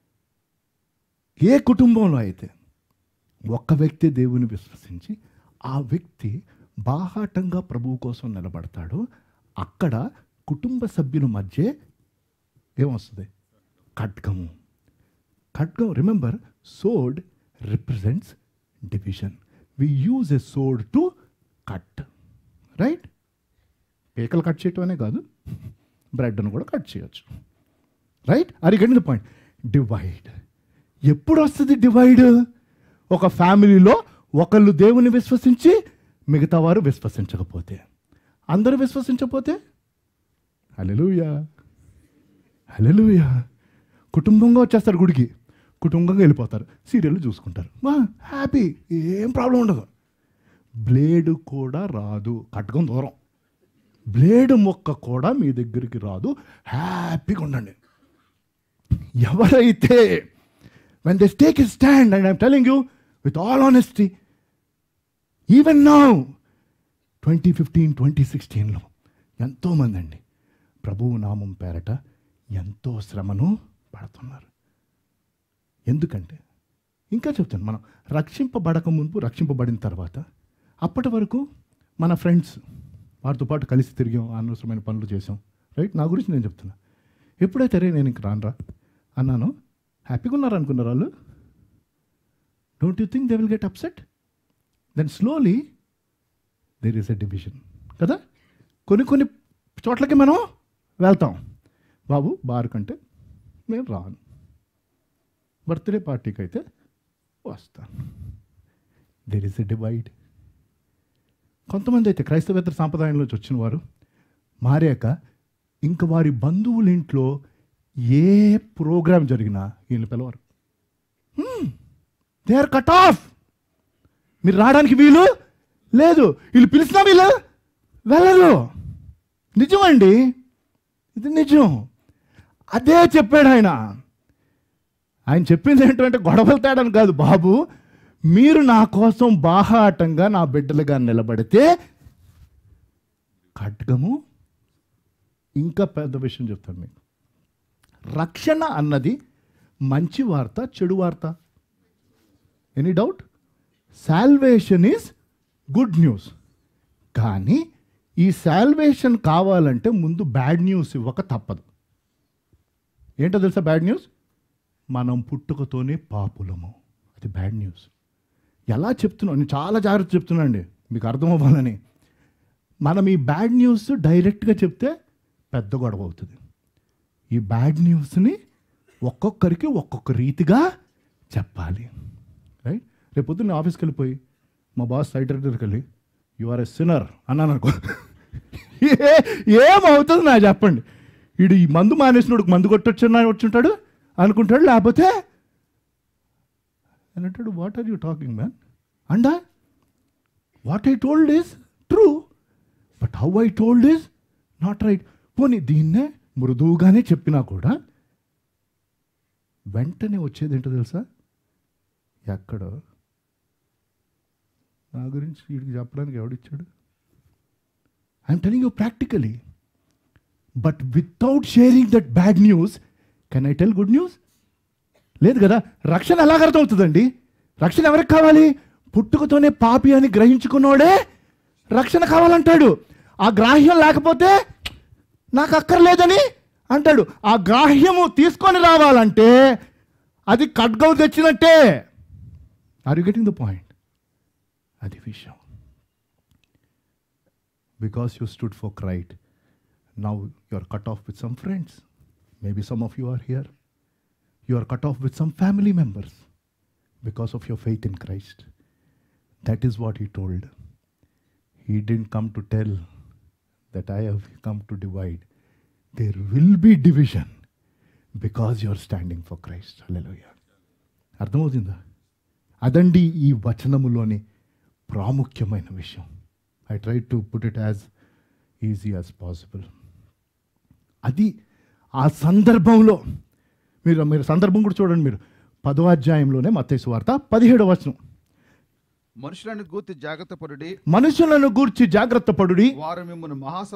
ఏ కుటుంబంలో అయితే ఒక్క వ్యక్తి దేవుని విశ్వసించి ఆ వ్యక్తి బాహాటంగా ప్రభువు కోసం నిలబడతాడో అక్కడ కుటుంబ సభ్యుల మధ్య ఏమొస్తుంది? ఖడ్గము. Remember, sword represents division. We use a sword to cut, right? పేకలు కట్ చేయటం అనే కాదు, బ్రెడ్ను కూడా కట్ చేయొచ్చు, right? Are you getting the point? Divide. ఎప్పుడు వస్తుంది డివైడ్? ఒక ఫ్యామిలీలో ఒకళ్ళు దేవుని విశ్వసించి మిగతా వారు విశ్వసించకపోతే, అందరూ విశ్వసించకపోతే హల్లెలూయా హల్లెలూయా. కుటుంబంగా వచ్చేస్తారు గుడికి, కుటుంబంగా వెళ్ళిపోతారు, సీరియళ్ళు చూసుకుంటారు, హ్యాపీ, ఏం ప్రాబ్లం ఉండదు. బ్లేడ్ కూడా రాదు, ఖడ్గం దూరం, బ్లేడ్ మొక్క కూడా మీ దగ్గరికి రాదు, హ్యాపీగా ఉండండి. ఎవరైతే when they take a stand, and I'm telling you with all honesty, even now 2015, 2016లో ఎంతోమంది అండి ప్రభువు నామం పేరట ఎంతో శ్రమను పడుతున్నారు. ఎందుకంటే ఇంకా చెప్తాను, మనం రక్షింపబడక మునుపు, రక్షింపబడిన తర్వాత అప్పటి వరకు మన ఫ్రెండ్స్ వారితో పాటు కలిసి తిరిగాం, అనవసరమైన పనులు చేసాం, రైట్? నా గురించి నేను చెప్తున్నా. ఎప్పుడైతే రే నేను ఇంక రానురా అన్నాను, హ్యాపీగా ఉన్నారు అనుకున్నారు వాళ్ళు. Don't you think they will get upset? Then slowly there is a division కదా. కొన్ని చోట్లకి మనం వెళ్తాం, బాబు బార్ కంటే నేను రాను, బర్త్డే పార్టీకి అయితే వస్తాను. There is a divide. కొంతమంది అయితే క్రైస్తవేతర సాంప్రదాయంలోంచి వచ్చిన వారు మారాక ఇంక వారి బంధువుల ఇంట్లో ఏ ప్రోగ్రాం జరిగినా వీళ్ళు పిలవరు. They are cut off. మీరు రావడానికి వీలు లేదు, వీళ్ళు పిలిచినా వీళ్ళు వెళ్ళరు. నిజమండి, ఇది నిజం. అదే చెప్పాడు ఆయన చెప్పింది ఏంటంటే గొడవలు తేడాను కాదు బాబు, మీరు నా కోసం బాహాటంగా నా బిడ్డలుగా నిలబడితే ఖడ్గము. ఇంకా పెద్ద విషయం చెప్తాను మీకు. రక్షణ అన్నది మంచి వార్త, చెడు వార్త? Any doubt? Salvation is good news. కానీ ఈ సాల్వేషన్ కావాలంటే ముందు బ్యాడ్ న్యూస్ ఇవ్వక తప్పదు. ఏంటో తెలుసా బ్యాడ్ న్యూస్? మనం పుట్టుకతోనే పాపులము. అది బ్యాడ్ న్యూస్. ఎలా చెప్తున్నాను, నేను చాలా జాగ్రత్త చెప్తున్నా అండి మీకు అర్థం అవ్వాలని. మనం ఈ బ్యాడ్ న్యూస్ డైరెక్ట్గా చెప్తే పెద్ద గొడవ అవుతుంది. ఈ బ్యాడ్ న్యూస్ని ఒక్కొక్కరికి ఒక్కొక్క రీతిగా చెప్పాలి. రైట్? రేపు పొద్దున్న ఆఫీస్కి వెళ్ళిపోయి మా బాస్ సైట్ డైరెక్టర్కి వెళ్ళి యు ఆర్ ఎ సిన్నర్ అన్నాను అనుకో, ఏమవుతుంది నాకు చెప్పండి? వీడు ఈ మందు మానేసినోడు మందు వచ్చుంటాడు అనుకుంటాడు, లేకపోతే అని అంటాడు what are you talking man and what I told is true but how I told is not right. పోనీ దీన్నే మృదువుగానే చెప్పినా కూడా వెంటనే వచ్చేది ఏంటో తెలుసా? ఎక్కడో నా గురించి వీడికి చెప్పడానికి ఎవడిచ్చాడు? I'm telling you practically. But without sharing that bad news can I tell good news? లేదు కదా. రక్షణ ఎలాగ అర్థమవుతుందండి? రక్షణ ఎవరికి కావాలి? పుట్టుకతోనే పాపి అని గ్రహించుకున్నోడే రక్షణ కావాలంటాడు. ఆ గ్రాహ్యం లేకపోతే నాకు అక్కర్లేదని అంటాడు. ఆ గ్రాహ్యము తీసుకొని రావాలంటే అది ఖడ్గం తెచ్చినట్టే. Are you getting the point? అది విషయం. Because you stood for Christ, now you are cut off with some friends. Maybe some of you are here. You are cut off with some family members because of your faith in Christ. That is what he told. He didn't come to tell that I have come to divide. There will be division because you are standing for Christ. Hallelujah. అర్థమవుతుందా? అదండి ఈ వచనములోని ప్రాముఖ్యమైన విషయం. I tried to put it as easy as possible. అది ఆ సందర్భంలో మీరు సందర్భం కూడా చూడండి. మీరు 10వ అధ్యాయంలోనే మత్తయి సువార్త 17వ వచనం. మనుషులను గూర్చి జాగ్రత్త పడుడి, మనుషులను గూర్చి జాగ్రత్త పడుడి, వారు మిమ్మల్ని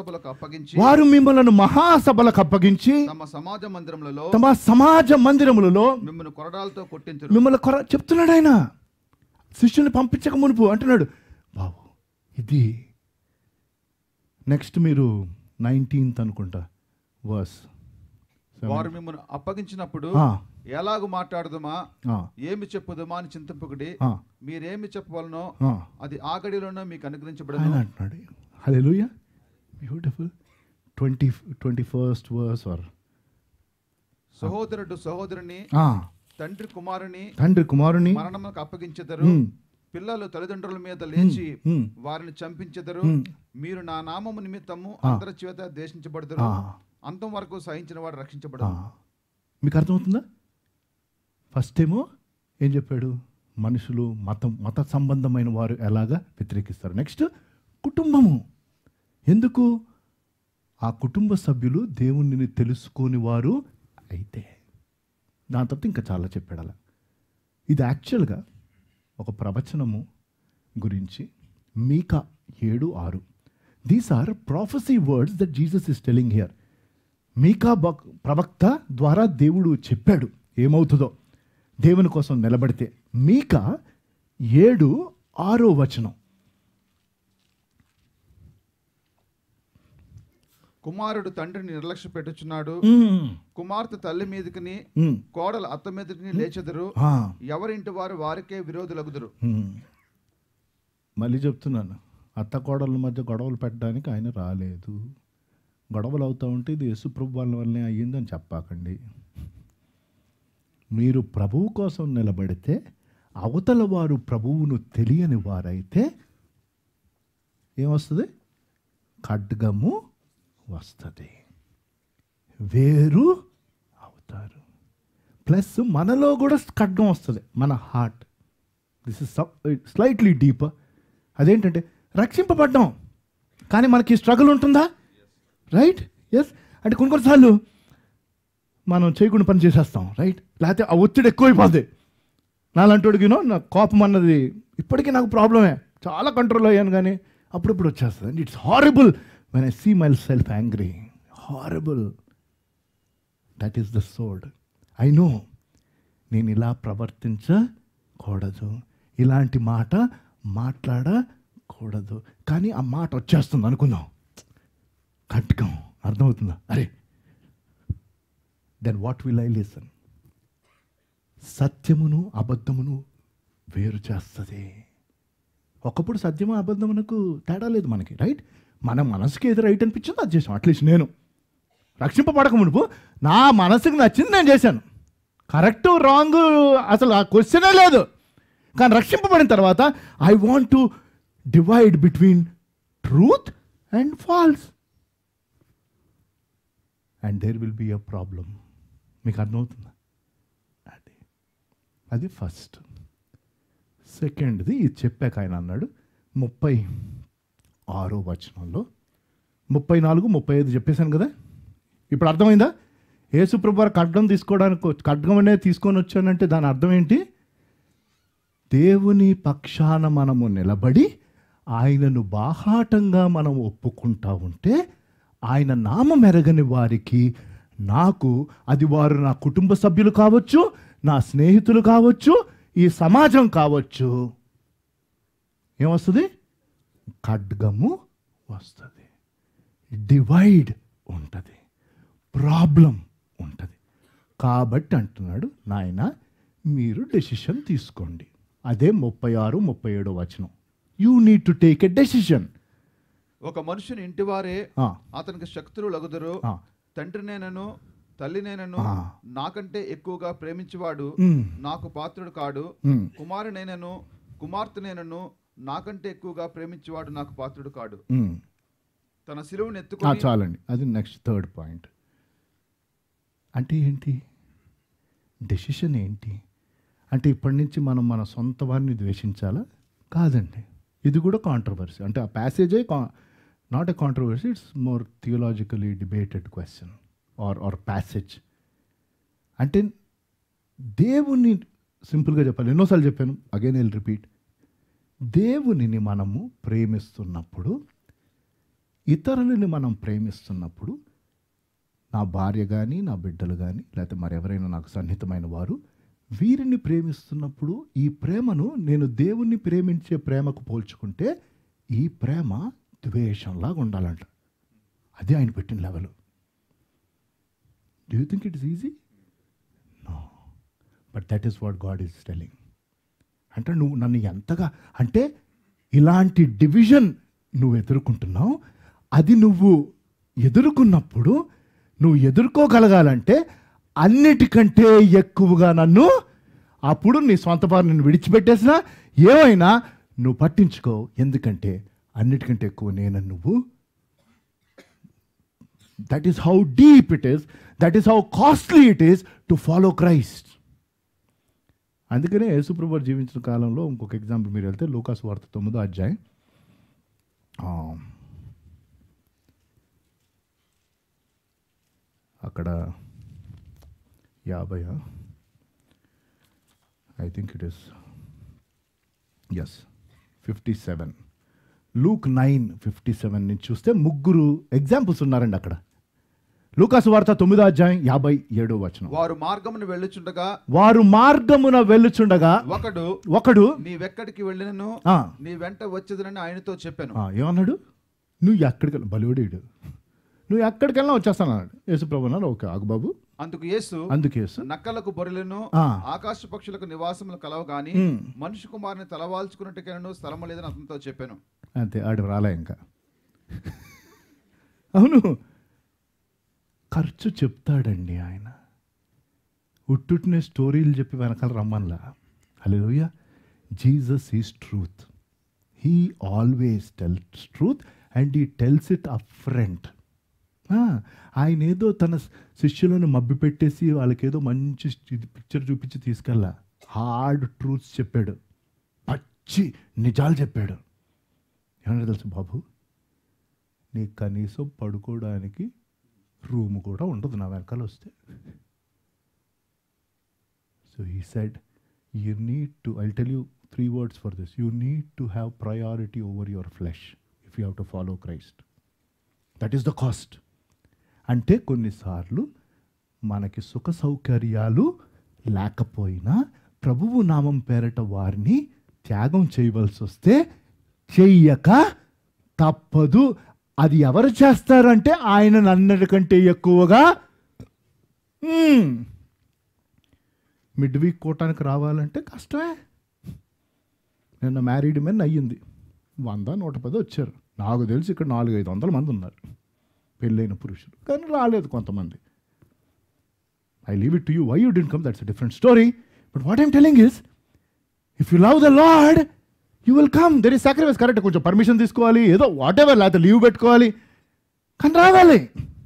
మహాసభలకు అప్పగించి తమ సమాజ మందిరములలో మిమ్మల్ని కొరడాలతో కొట్టించరు. మిమ్మల్ని చెప్తున్నాడు ఆయన. శిష్యుని పంపించక మునుపు అంటున్నాడు. బాబు ఇది నెక్స్ట్ మీరు 19th అనుకుంటా వర్స్. వారు మిమ్మల్ని అప్పగించినప్పుడు ఎలాగూ మాట్లాడదుమా, ఏమి చెప్పుదమా అని చింతింపకుడి. మీరేమి చెప్పవలనో అది ఆ గడిలోనే మీకు అనుగ్రహించబడును అంటున్నాడు. హల్లెలూయా. బ్యూటిఫుల్. 21st verse or సహోదరుడు సహోదరుని తండ్రి కుమారుని మరణమునకు అప్పగించెదరు. పిల్లలు తల్లిదండ్రుల మీద లేచి వారిని చంపించెదరు. మీరు నా నామము నిమిత్తము అందరి చేత దేశించబడుదురు. అంతం వరకు సహించిన వాడు రక్షించబడదు. మీకు అర్థమవుతుందా? ఫస్ట్ ఏమో ఏం చెప్పాడు? మనుషులు మత సంబంధమైన వారు ఎలాగా వ్యతిరేకిస్తారు. నెక్స్ట్ కుటుంబము. ఎందుకు? ఆ కుటుంబ సభ్యులు దేవుణ్ణి తెలుసుకొని వారు అయితే. దాని తర్వాత ఇంకా చాలా చెప్పాడు అలా. ఇది యాక్చువల్గా ఒక ప్రవచనము గురించి Meeka 7:6. These are prophecy words that Jesus is telling here. Meeka ప్రవక్త ద్వారా దేవుడు చెప్పాడు ఏమవుతుందో దేవుని కోసం నిలబడితే. మీకా 7:6 వచనం. కుమారుడు తండ్రిని నిర్లక్ష్య పెట్టుచున్నాడు, కుమార్తె తల్లి మీదకిని కోడలు అత్త మీదకిని లేచెదరు. ఎవరింటి వారు వారికే విరోధులగుదురు. మళ్ళీ చెప్తున్నాను, అత్త కోడళ్ళ మధ్య గొడవలు పెట్టడానికి ఆయన రాలేదు. గొడవలు అవుతూ ఉంటే ఇది యేసుప్రభు వాళ్ళ వల్లనే అయ్యిందని చెప్పాకండి. మీరు ప్రభువు కోసం నిలబడితే అవతల వారు ప్రభువును తెలియని వారైతే ఏమొస్తుంది? ఖడ్గము వస్తుంది, వేరు అవుతారు. ప్లస్ మనలో కూడా ఖడ్గం వస్తుంది, మన heart. This is slightly deep. అదేంటంటే రక్షింపబడ్డాం కానీ మనకి స్ట్రగుల్ ఉంటుందా? రైట్? ఎస్. అంటే కొన్నిసార్లు మనం చేయకుండా పని చేసేస్తాం, రైట్? లేకపోతే ఆ ఒత్తిడి ఎక్కువైపోద్ది. నాలంటోడికి నా కోపం అన్నది ఇప్పటికీ నాకు ప్రాబ్లమే, చాలా కంట్రోల్ అయ్యాను, కానీ అప్పుడప్పుడు వచ్చేస్తుంది. And it's horrible when I see myself angry. Horrible. That is the sword. I know నేను ఇలా ప్రవర్తించకూడదు, ఇలాంటి మాట మాట్లాడకూడదు, కానీ ఆ మాట వచ్చేస్తుంది అనుకుందాం, ఖడ్గం. అర్థమవుతుందా? అరే, then what will I listen? సత్యమును అబద్ధమును వేరు చేస్తుంది. ఒకప్పుడు సత్యము అబద్ధమునకు తేడా లేదు మనకి, రైట్? మన మనసుకి ఏది రైట్ అనిపించిందో అది చేసాం. అట్లీస్ట్ నేను రక్షింపబడక మునుపు నా మనసుకు నచ్చింది నేను చేశాను. కరెక్ట్ రాంగ్ అసలు ఆ క్వశ్చనే లేదు. కానీ రక్షింపబడిన తర్వాత I want to divide between truth and false, and there will be a problem. మీకు అర్థమవుతుందా? అది ఫస్ట్. సెకండ్ది ఇది చెప్పాక ఆయన అన్నాడు 36వ వచనంలో, 34, 35 చెప్పేశాను కదా. ఇప్పుడు అర్థమైందా? యేసుప్రభు వారు ఖడ్గం అనేది తీసుకొని వచ్చానంటే దాని అర్థం ఏంటి? దేవుని పక్షాన మనము నిలబడి ఆయనను బాహాటంగా మనం ఒప్పుకుంటా ఉంటే, ఆయన నామం ఎరగని వారికి, నాకు, అది వారు నా కుటుంబ సభ్యులు కావచ్చు, నా స్నేహితులు కావచ్చు, ఈ సమాజం కావచ్చు, ఏమొస్తుంది? ఖడ్గము వస్తుంది, డివైడ్ ఉంటుంది, ప్రాబ్లం ఉంటుంది. కాబట్టి అంటున్నాడు నాయన, మీరు డెసిషన్ తీసుకోండి. అదే 36, 37 వచనం. You need to take a decision. ఒక మనుషుని ఇంటివారే అతనికి శక్తులు లగుదురు. తండ్రి నేనను తల్లి నేనను నాకంటే ఎక్కువగా ప్రేమించేవాడు నాకు పాత్రుడు కాడు. కుమారునైనను కుమార్తెనైనను నాకంటే ఎక్కువగా ప్రేమించేవాడు నాకు పాత్రుడు కాడు. తన శిలువను ఎత్తుకొని, చాలండి, అది నెక్స్ట్ థర్డ్ పాయింట్. అంటే ఏంటి డెసిషన్? ఏంటి అంటే ఇప్పటి నుంచి మనం మన సొంత వారిని ద్వేషించాలా? కాదండి, ఇది కూడా కాంట్రవర్సీ. అంటే ఆ ప్యాసేజే not a controversy, it's more theologically debated question or passage. అంటే దేవుని, సింపుల్గా చెప్పాలి, ఎన్నోసార్లు చెప్పాను, అగైన్ ఐల్ రిపీట్. దేవునిని మనము ప్రేమిస్తున్నప్పుడు, ఇతరులని మనం ప్రేమిస్తున్నప్పుడు, నా భార్య కానీ, నా బిడ్డలు కానీ, లేకపోతే మరెవరైనా నాకు సన్నిహితమైన వారు, వీరిని ప్రేమిస్తున్నప్పుడు ఈ ప్రేమను నేను దేవుణ్ణి ప్రేమించే ప్రేమకు పోల్చుకుంటే ఈ ప్రేమ ద్వేషంలాగా ఉండాలంట. అది ఆయన పెట్టిన level. Do you think it is easy? No, but that is what God is telling. అంటే నువ్వు నన్ను ఎంతగా, అంటే ఇలాంటి డివిజన్ నువ్వు ఎదుర్కొంటున్నావు, అది నువ్వు ఎదుర్కొన్నప్పుడు నువ్వు ఎదుర్కోగలగాలంటే అన్నిటికంటే ఎక్కువగా నన్ను, అప్పుడు నీ సొంత వారు నిన్ను విడిచిపెట్టేసినా ఏమైనా నువ్వు పట్టించుకో, ఎందుకంటే అన్నిటికంటే ఎక్కువ నేను నువ్వు. That is how deep it is, that is how costly it is to follow Christ. అందుకనే యేసుప్రభు జీవించిన కాలంలో ఇంకొక ఎగ్జాంపుల్ మీరు వెళ్తే లూకాసు వార్త 9వ అధ్యాయం అక్కడ 50, I think it is 57, Luke 9:57 నుంచి చూస్తే ముగ్గురు ఎగ్జాంపుల్స్ ఉన్నారండి అక్కడ. లూకాసు వార్త 9వ అధ్యాయం 57వ వచనం. వారు మార్గమున వెళ్ళుచుండగా ఒకడు నీవెక్కడికి వెళ్ళినను నీ వెంట వచ్చేదనని ఆయనతో చెప్పాను. ఏమన్నాడు? నువ్వు ఎక్కడికి వెళ్ళి, బలివడీడు, నువ్వు ఎక్కడికి వెళ్ళినా వచ్చేస్తాను అన్నాడు. యేసుప్రభు అన్నాడు, ఓకే ఆగుబాబు. అందుకు యేసు నక్కలకు బొర్రెలను ఆకాశ పక్షులకు నివాసములు కలవు గాని మనిషి కుమారుని తలవాల్చుకున్నట్టుకైనా స్థలము లేదని అతనితో చెప్పాను. అంతే, ఆడు రాలే ఇంకా. అవును, ఖర్చు చెప్తాడండి ఆయన. ఉట్టునే స్టోరీలు చెప్పి వెనకాల రమ్మన్లా. Hallelujah. Jesus is truth. He always tells truth and he tells it up front. ఆయన ఏదో తన శిష్యులను మబ్బి పెట్టేసి వాళ్ళకేదో మంచి పిక్చర్ చూపించి తీసుకెళ్ళా. హార్డ్ ట్రూత్స్ చెప్పాడు, పచ్చి నిజాలు చెప్పాడు. ఏమన్నా తెలుసు బాబు, నీకు కనీసం పడుకోవడానికి రూమ్ కూడా ఉండదు నా వెనకాల వస్తే. So he said, You need to, I'll tell you 3 words for this. You need to have priority over your flesh if you have to follow Christ. That is the cost. అంటే కొన్నిసార్లు మనకి సుఖ సౌకర్యాలు లేకపోయినా ప్రభువు నామం పేరట వారిని త్యాగం చేయవలసి వస్తే చెయ్యక తప్పదు. అది ఎవరు చేస్తారంటే ఆయన అన్నిటికంటే ఎక్కువగా మిడ్ వీక్ కోటానికి రావాలంటే కష్టమే. నిన్న మ్యారీడ్ మెన్ అయ్యింది 100-110 వచ్చారు. నాకు తెలిసి ఇక్కడ 400-500 మంది ఉన్నారు పెళ్ళైన పురుషులు, కానీ రాలేదు కొంతమంది. I leave it to you, why you didn't come, that's a different story. But what I'm telling is, if you love the Lord you will come. There is sacrifice. Correct, కొంచెం పర్మిషన్ తీసుకోవాలి, ఏదో what ever, లేకపోతే leave పెట్టుకోవాలి, కానీ రావాలి.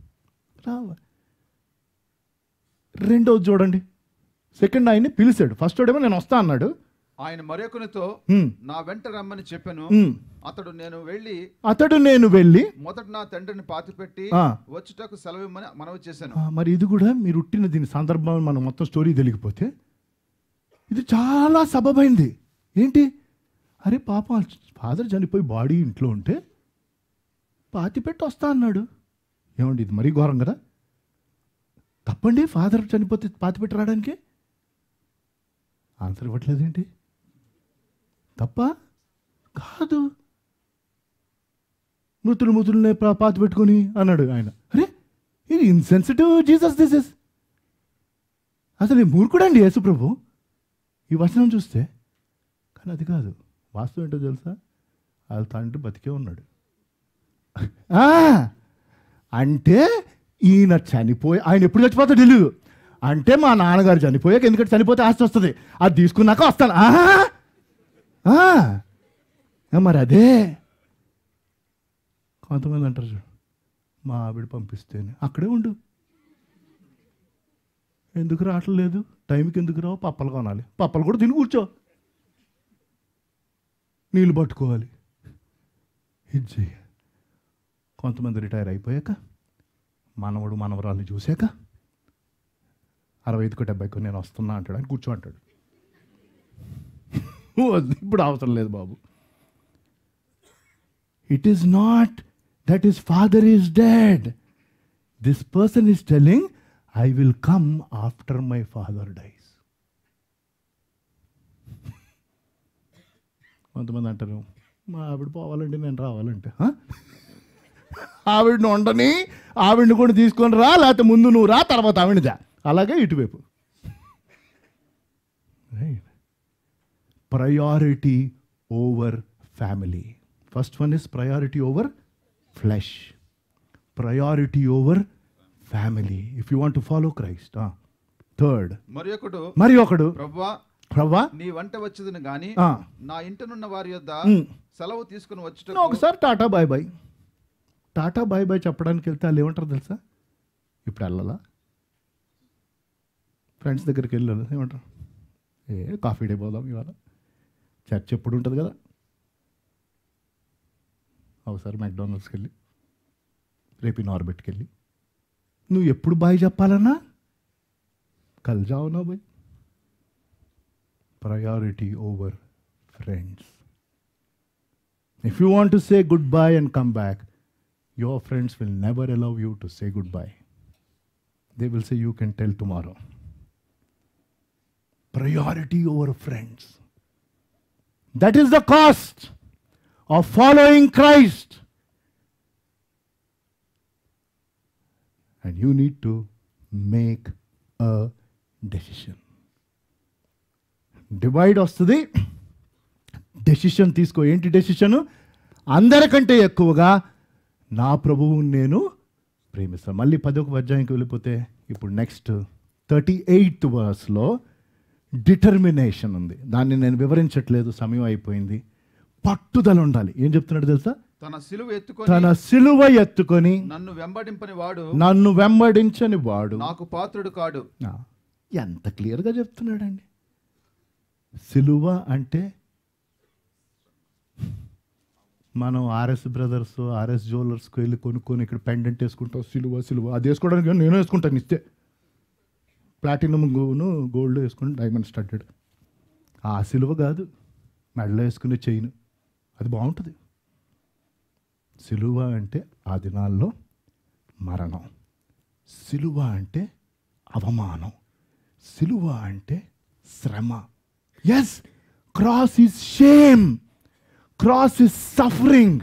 రెండోది చూడండి, second ఆయన్ని పిలిచాడు. ఫస్ట్ ఏమో నేను వస్తా అన్నాడు. ఆయన మరొకనితో నా వెంట రమ్మని చెప్పాను. అతడు నేను వెళ్ళి మొదట నా తండ్రిని పాతిపెట్టి వచ్చుటకు సెలవిమ్మని మనవి చేశాను. మరి ఇది కూడా మీరు ఉట్టిన దీని సందర్భం మనం మొత్తం స్టోరీ తెలియకపోతే ఇది చాలా సబబైంది. ఏంటి, అరే పాపం ఫాదర్ చనిపోయి బాడీ ఇంట్లో ఉంటే పాతిపెట్టి వస్తా అన్నాడు. ఏమండి ఇది మరీ ఘోరం కదా. తప్పండి ఫాదర్ చనిపోతే పాతిపెట్టి రావడానికి? ఆన్సర్ ఇవ్వట్లేదేంటి? తప్ప కాదు. మృతులనే పాతి పెట్టుకొని అన్నాడు ఆయన. అరే ఇది ఇన్సెన్సిటివ్ జీసస్ దిస్ ఇస్. అసలు మూర్ఖుడండి యేసు ప్రభు ఈ వచనం చూస్తే. కానీ అది కాదు, వాస్తవం ఏంటో తెలుసా, వాళ్ళ తండ్రి బతికే ఉన్నాడు. అంటే ఈయన చనిపోయి, ఆయన ఎప్పుడు చచ్చిపోతాడో తెలియదు. అంటే మా నాన్నగారు చనిపోయాక, ఎందుకంటే చనిపోతే ఆస్తి వస్తుంది, అది తీసుకున్నాక వస్తాను. మరి అదే కొంతమంది అంటారు చూడు, మా ఆవిడ పంపిస్తేనే అక్కడే ఉండు, ఎందుకు రావట్లేదు, టైంకి ఎందుకు రావు, పప్పలు కొనాలి, పప్పలు కూడా తిని కూర్చో, నీళ్ళు పట్టుకోవాలి, ఇది చెయ్యి. కొంతమంది రిటైర్ అయిపోయాక మనవడు మనవరాలు చూశాక 65కో 70కో నేను వస్తున్నా అంటాడు, అని కూర్చో అంటాడు. ఇప్పుడు అవసరం లేదు బాబు. It is not that his father is dead. This person is telling I will come after my father dies. కొంతమంది అంటారు మా ఆవిడ పోవాలంటే నేను రావాలంటే, ఆవిడని ఉండని, ఆవిడని కూడా తీసుకొని రా, లేకపోతే ముందు నువ్వు రా, తర్వాత ఆవిడని దా. అలాగే ఇటువైపు priority over family. First one is priority over flesh, priority over family if you want to follow Christ. Third, మరి ఒకడు ప్రభువా నీ వంట వచ్చేదని గాని నా ఇంటనున్న వారి యొద్ద సెలవు తీసుకుని వచ్చుట. ఒకసారి tata bye bye, tata bye bye చెప్పడానికి వెళ్తే వాళ్ళు ఏమంటారు తెలుసా, ఇప్పుడు వెళ్ళాలా, ఫ్రెండ్స్ దగ్గరికి వెళ్ళాలి, ఏమంటారు, కాఫీ డే పోదాం ఇవాళ, చర్చ్ ఎప్పుడు ఉంటుంది కదా, ఒకసారి మెక్డానల్డ్స్కి వెళ్ళి, రేపు నార్బెట్కి వెళ్ళి, నువ్వు ఎప్పుడు బాయ్ చెప్పాలన్నా కల్ జావునా bye. Priority over friends. If you want to say goodbye and come back, your friends will never allow you to say goodbye. They will say you can tell tomorrow. Priority over friends. That is the cost of following Christ. And you need to make a decision. Divide వస్తుంది, decision తీసుకో. ఏంటి decision? అందరికంటే ఎక్కువగా నా ప్రభువుని నేను ప్రేమిస్తాను. మళ్ళీ 10వ అధ్యాయంకి వెళ్ళిపోతే ఇప్పుడు నెక్స్ట్ 38th verseలో డిటర్మినేషన్ ఉంది. దాన్ని నేను వివరించట్లేదు, సమయం అయిపోయింది. పట్టుదల ఉండాలి. ఏం చెప్తున్నాడు తెలుసా, తన సిలువ ఎత్తుకొని నన్ను వెంబడించని వాడు నాకు పాత్రుడు కాడు. ఎంత క్లియర్గా చెప్తున్నాడండి. సిలువ అంటే మనం ఆర్ఎస్ బ్రదర్స్, ఆర్ఎస్ జ్యువెలర్స్కి వెళ్ళి కొనుక్కొని ఇక్కడ పెండెంట్ వేసుకుంటాం, సిలువ సిలువ అది వేసుకోవడానికి నేను వేసుకుంటాను, ఇస్తే ప్లాటినం గోల్డ్ వేసుకుని డైమండ్ స్టడ్డెడ్. ఆ సిలువ కాదు, మెడలో వేసుకునే చైన్, అది బాగుంటుంది. సిలువ అంటే ఆ దినాల్లో మరణం, సిలువ అంటే అవమానం, సిలువ అంటే శ్రమ. Yes, cross is shame, cross is suffering.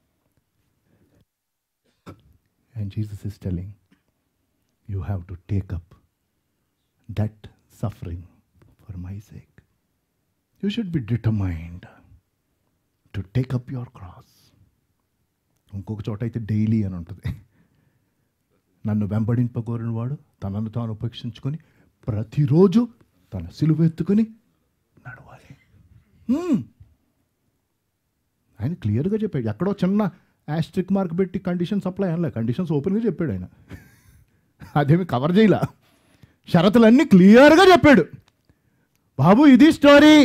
And Jesus is telling, you have to take up that suffering for my sake. You should be determined to take up your cross. ఇంకొక చోట అయితే డైలీ అని ఉంటుంది. నన్ను వెంబడింపకోరిన వాడు తనను తాను ఉపేక్షించుకొని ప్రతిరోజు తన సిలువ ఎత్తుకొని నడవాలి. ఆయన క్లియర్గా చెప్పాడు. ఎక్కడో చిన్న యాస్ట్రిక్ మార్క్ పెట్టి కండిషన్స్ అప్లై అనలే, కండిషన్స్ ఓపెన్గా చెప్పాడు ఆయన. అదేమి కవర్ చేయలే, షరతులన్నీ క్లియర్గా చెప్పాడు. బాబు ఇది story,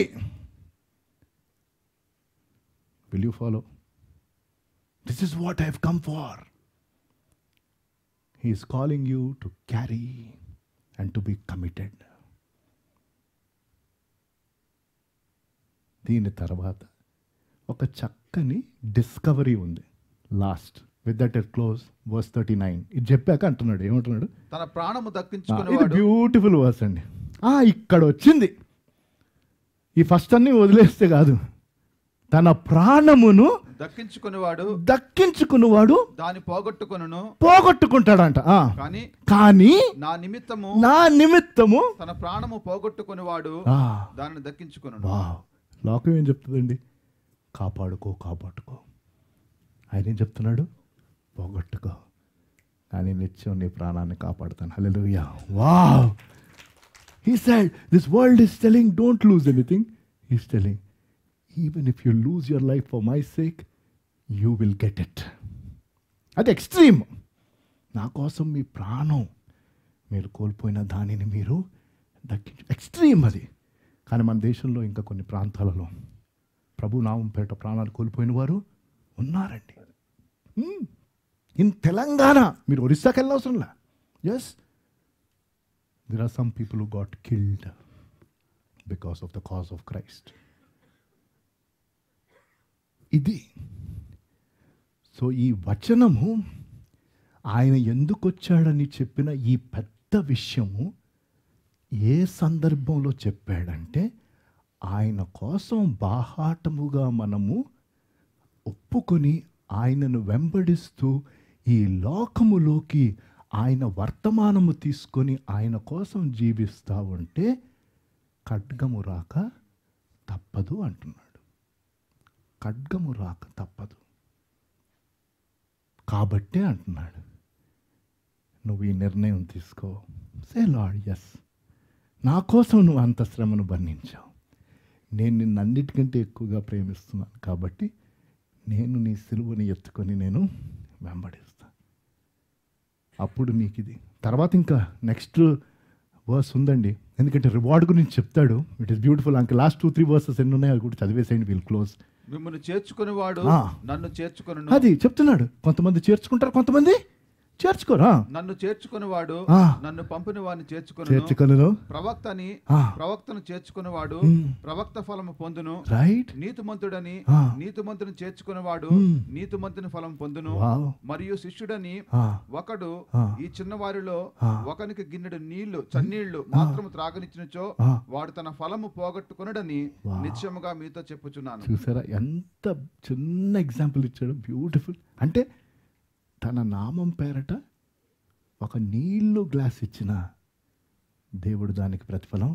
will you follow? This is what I have come for. He is calling you to carry and to be committed. దీని తర్వాత ఒక చక్కని డిస్కవరీ ఉంది. Last with that at close verse 39. ఇది చెప్పాక అంటున్నాడు, ఏమంటున్నాడు? తన ప్రాణము దక్కించుకునేవాడు. బ్యూటిఫుల్ వర్స్ అండి. ఇక్కడ వచ్చింది. ఈ ఫస్ట్ అన్ని వదిలేస్తే కాదు, తన ప్రాణమును దక్కించుకునేవాడు దాన్ని పోగొట్టుకుంటాడంట. కానీ నా నిమిత్తము తన ప్రాణము పోగొట్టుకునేవాడు దాన్ని దక్కించుకును. లోకం ఏం చెప్తుందండి? కాపాడుకో. ఆయన ఏం చెప్తున్నాడు? పోగొట్టుకో, కానీ నిత్యం నీ ప్రాణాన్ని కాపాడుతాను. Hallelujah. Wow. He said, this world is telling, don't lose anything. He's telling, even if you lose your life for my sake, you will get it. అది ఎక్స్ట్రీమ్. నా కోసం మీ ప్రాణం, మీరు కోల్పోయిన దానిని మీరు దక్కించు. ఎక్స్ట్రీమ్ అది. కానీ మన దేశంలో ఇంకా కొన్ని ప్రాంతాలలో ప్రభు నామం పేట ప్రాణాలు కోల్పోయిన వారు ఉన్నారండి. ఇన్ తెలంగాణ, మీరు ఒరిస్సాకి వెళ్ళవసరంలా. Yes, there are some people who got killed because of the cause of Christ. ఇది. సో ఈ వచనము ఆయన ఎందుకు వచ్చాడని చెప్పిన ఈ పెద్ద విషయము ఏ సందర్భంలో చెప్పాడంటే, ఆయన కోసం బాహాటముగా మనము ఒప్పుకొని ఆయనను వెంబడిస్తూ ఈ లోకములోకి ఆయన వర్తమానము తీసుకొని ఆయన కోసం జీవిస్తూ ఉంటే ఖడ్గము రాక తప్పదు అంటున్నాడు. ఖడ్గము రాక తప్పదు. కాబట్టే అంటున్నాడు, నువ్వు ఈ నిర్ణయం తీసుకో. సే లార్డ్, ఎస్, నా కోసం నువ్వు అంత శ్రమను బంధించావు, నేను నిన్ను అన్నిటికంటే ఎక్కువగా ప్రేమిస్తున్నాను, కాబట్టి నేను నీ సిలువని ఎత్తుకొని నేను వెంబడిస్తాను. అప్పుడు నీకు ఇది. తర్వాత ఇంకా నెక్స్ట్ వర్స్ ఉందండి, ఎందుకంటే రివార్డ్ గురించి చెప్తాడు. It is beautiful. అంక లాస్ట్ 2-3 వర్సెస్ ఎన్ని ఉన్నాయో అది కూడా చదివేసేయండి. Will close. మిమ్మల్ని చేర్చుకునేవాడు నన్ను చేర్చుకొనును. అది చెప్తున్నాడు. కొంతమంది చేర్చుకుంటారు, కొంతమంది చేర్చుకోరా. నన్ను చేర్చుకునేవాడు నన్ను పంపిన వాడిని చేర్చుకొనును. ప్రవక్తను చేర్చుకునేవాడు ప్రవక్త ఫలము పొందును. రైట్. నీతిమంతుని చేర్చుకునేవాడు నీతిమంతుని ఫలం పొందును. మరియు శిష్యుడని ఒకడు ఈ చిన్నవారిలో ఒకనికి గిన్నెడు చన్నీళ్లు మాత్రము త్రాగనిచ్చినచో వాడు తన ఫలము పోగొట్టుకునడని నిశ్చయముగా మీతో చెప్పుచున్నాను. చూసారా ఎంత చిన్న ఎగ్జాంపుల్ ఇచ్చాడు. బ్యూటిఫుల్. అంటే తన నామం పేరట ఒక నీళ్ళు గ్లాస్ ఇచ్చిన దేవుడు దానికి ప్రతిఫలం.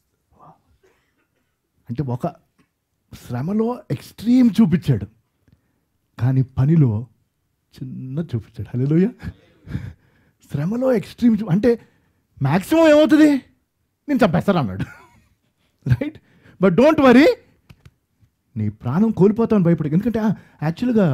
అంటే ఒక శ్రమలో ఎక్స్ట్రీమ్ చూపించాడు, కానీ పనిలో చిన్న చూపించాడు. హల్లెలూయా. శ్రమలో ఎక్స్ట్రీమ్ అంటే మ్యాక్సిమం ఏమవుతుంది? నేను చంపేస్తాను అన్నాడు. రైట్. బట్ డోంట్ వరీ, నీ ప్రాణం కోల్పోతాను భయపడి. ఎందుకంటే యాక్చువల్గా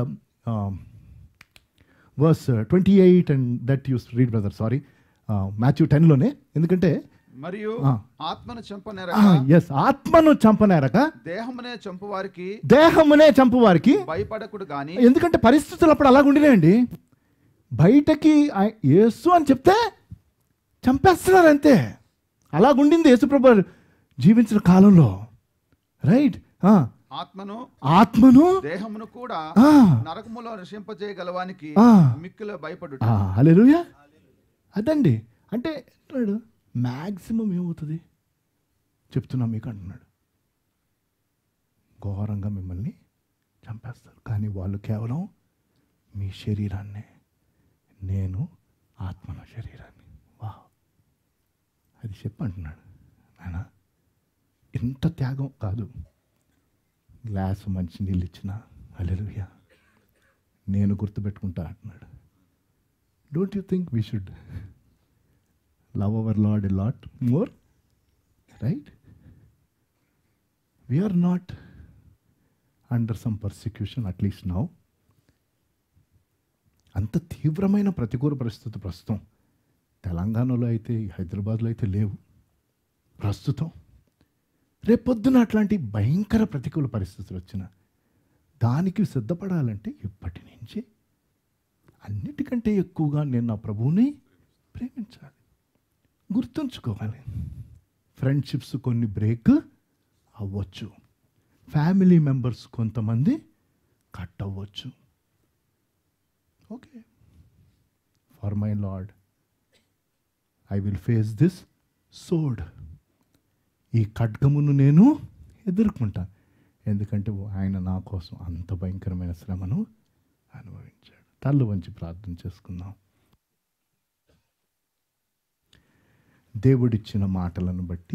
verse 28 and that you read brother, sorry, Matthew 10లోనే. ఎందుకంటే మరియు ఆత్మను చంపనేరక దేహమునే చంపువారికి భయపడకుడు గాని. ఎందుకంటే పరిస్థితులు అప్పుడు అలాగ ఉండినాయండి. బయటకి యేసు అని చెప్తే చంపేస్తున్నారు అంతే. అలాగుండింది యేసుప్రభు జీవించిన కాలంలో. రైట్. ఆత్మను దేహమును కూడా నరకములో నశింపజేయగలవానికి మిక్కిలి భయపడు. హల్లెలూయా. అదండి. అంటే మ్యాక్సిమం ఏమవుతుంది చెప్తున్నా మీకు అంటున్నాడు, ఘోరంగా మిమ్మల్ని చంపేస్తారు. కానీ వాళ్ళు కేవలం మీ శరీరాన్నే, నేను ఆత్మన శరీరాన్ని. వా, అది చెప్పంటున్నాడు. ఆయన ఇంత త్యాగం కాదు, గ్లాసు మంచి నీళ్ళు ఇచ్చిన హల్లెలూయా నేను గుర్తుపెట్టుకుంటా అంటున్నాడు. Don't you think we should love our Lord a lot more, right? We are not under some persecution, at least now. అంత తీవ్రమైన ప్రతికూల పరిస్థితి ప్రస్తుతం తెలంగాణలో అయితే, హైదరాబాద్లో అయితే లేవు ప్రస్తుతం. రేపొద్దున అట్లాంటి భయంకర ప్రతికూల పరిస్థితులు వచ్చిన దానికి సిద్ధపడాలంటే ఇప్పటి నుంచి అన్నిటికంటే ఎక్కువగా నేను నా ప్రభువుని ప్రేమించాలి. గుర్తుంచుకోవాలి, ఫ్రెండ్షిప్స్ కొన్ని బ్రేక్ అవ్వచ్చు, ఫ్యామిలీ మెంబర్స్ కొంతమంది కట్ అవ్వచ్చు. Okay, for my Lord I will face this sword. ఈ ఖడ్గమును నేను ఎదుర్కొంటాను, ఎందుకంటే ఆయన నా కోసం అంత భయంకరమైన శ్రమను అనుభవించాడు. తల్లు వంచి ప్రార్థన చేసుకుందాం. దేవుడిచ్చిన మాటలను బట్టి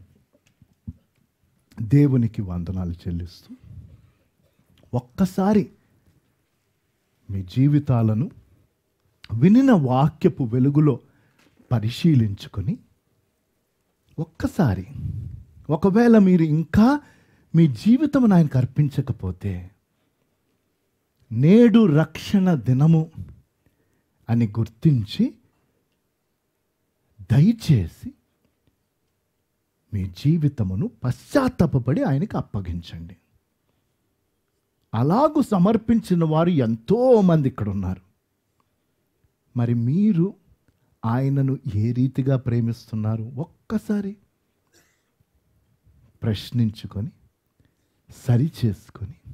దేవునికి వందనాలు చెల్లిస్తూ ఒక్కసారి మీ జీవితాలను వినిన వాక్యపు వెలుగులో పరిశీలించుకొని, ఒక్కసారి ఒకవేళ మీరు ఇంకా మీ జీవితం ఆయనకు అర్పించకపోతే, నేడు రక్షణ దినము అని గుర్తించి దయచేసి మీ జీవితమును పశ్చాత్తాపపడి ఆయనకు అప్పగించండి. అలాగూ సమర్పించిన వారు ఎంతోమంది ఇక్కడ ఉన్నారు. మరి మీరు ఆయనను ఏ రీతిగా ప్రేమిస్తున్నారు ఒక్కసారి ప్రశ్నించుకొని సరిచేసుకొని,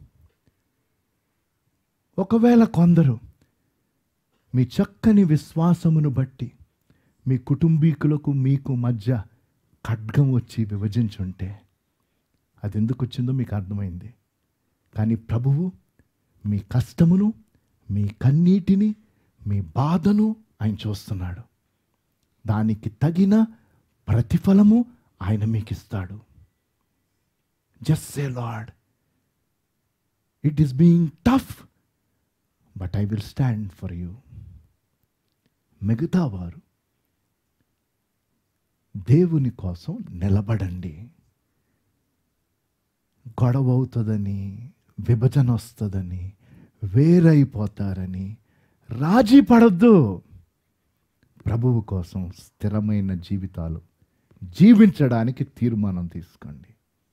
ఒకవేళ కొందరు మీ చక్కని విశ్వాసమును బట్టి మీ కుటుంబీకులకు మీకు మధ్య ఖడ్గం వచ్చి విభజించుంటే అది ఎందుకు వచ్చిందో మీకు అర్థమైంది. కానీ ప్రభువు మీ కష్టమును, మీ కన్నీటిని, మీ బాధను ఆయన చూస్తున్నాడు. దానికి తగిన ప్రతిఫలము ఆయన మీకు ఇస్తాడు. Just say Lord, it is being tough but I will stand for you. మిగతా వారు దేవుని కోసం నిలబడండి. గొడవ అవుతుందని, విభజన వస్తుందని, వేరైపోతారని రాజీ పడద్దు. ప్రభువు కోసం స్థిరమైన జీవితాలు జీవించడానికి తీర్మానం తీసుకోండి.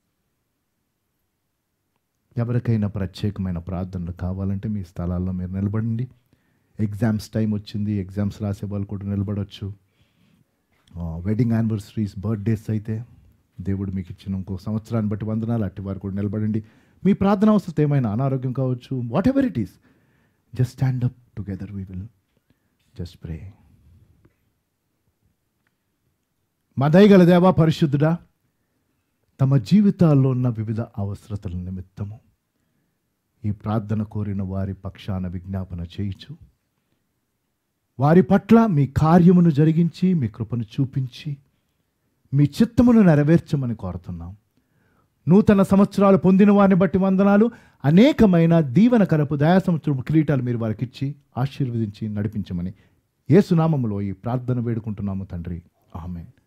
ఎవరికైనా ప్రత్యేకమైన ప్రార్థనలు కావాలంటే మీ స్థలాల్లో మీరు నిలబడండి. ఎగ్జామ్స్ టైం వచ్చింది, ఎగ్జామ్స్ రాసే వాళ్ళు కూడా నిలబడవచ్చు. వెడ్డింగ్ యానివర్సరీస్, బర్త్డేస్ అయితే దేవుడు మీకు ఇచ్చిన ఇంకో సంవత్సరాన్ని బట్టి వందనాలు, అట్టి వారు కూడా నిలబడండి. మీ ప్రార్థన అవసరం ఏమైనా, అనారోగ్యం కావచ్చు, whatever it is, just stand up together, we will just pray. మా దయగల దేవా, పరిశుద్ధుడా, తమ జీవితాల్లో ఉన్న వివిధ అవసరతల నిమిత్తము ఈ ప్రార్థన కోరిన వారి పక్షాన విజ్ఞాపన చేయించు. వారి పట్ల మీ కార్యమును జరిగించి, మీ కృపను చూపించి, మీ చిత్తమును నెరవేర్చమని కోరుతున్నాం. నూతన సంవత్సరాలు పొందిన వారిని బట్టి వందనాలు. అనేకమైన దీవెనకరపు దయా సంవత్సరపు కిరీటాలు మీరు వారికి ఇచ్చి ఆశీర్వదించి నడిపించమని యేసు నామములో ఈ ప్రార్థన వేడుకుంటున్నాము తండ్రి. ఆమేన్.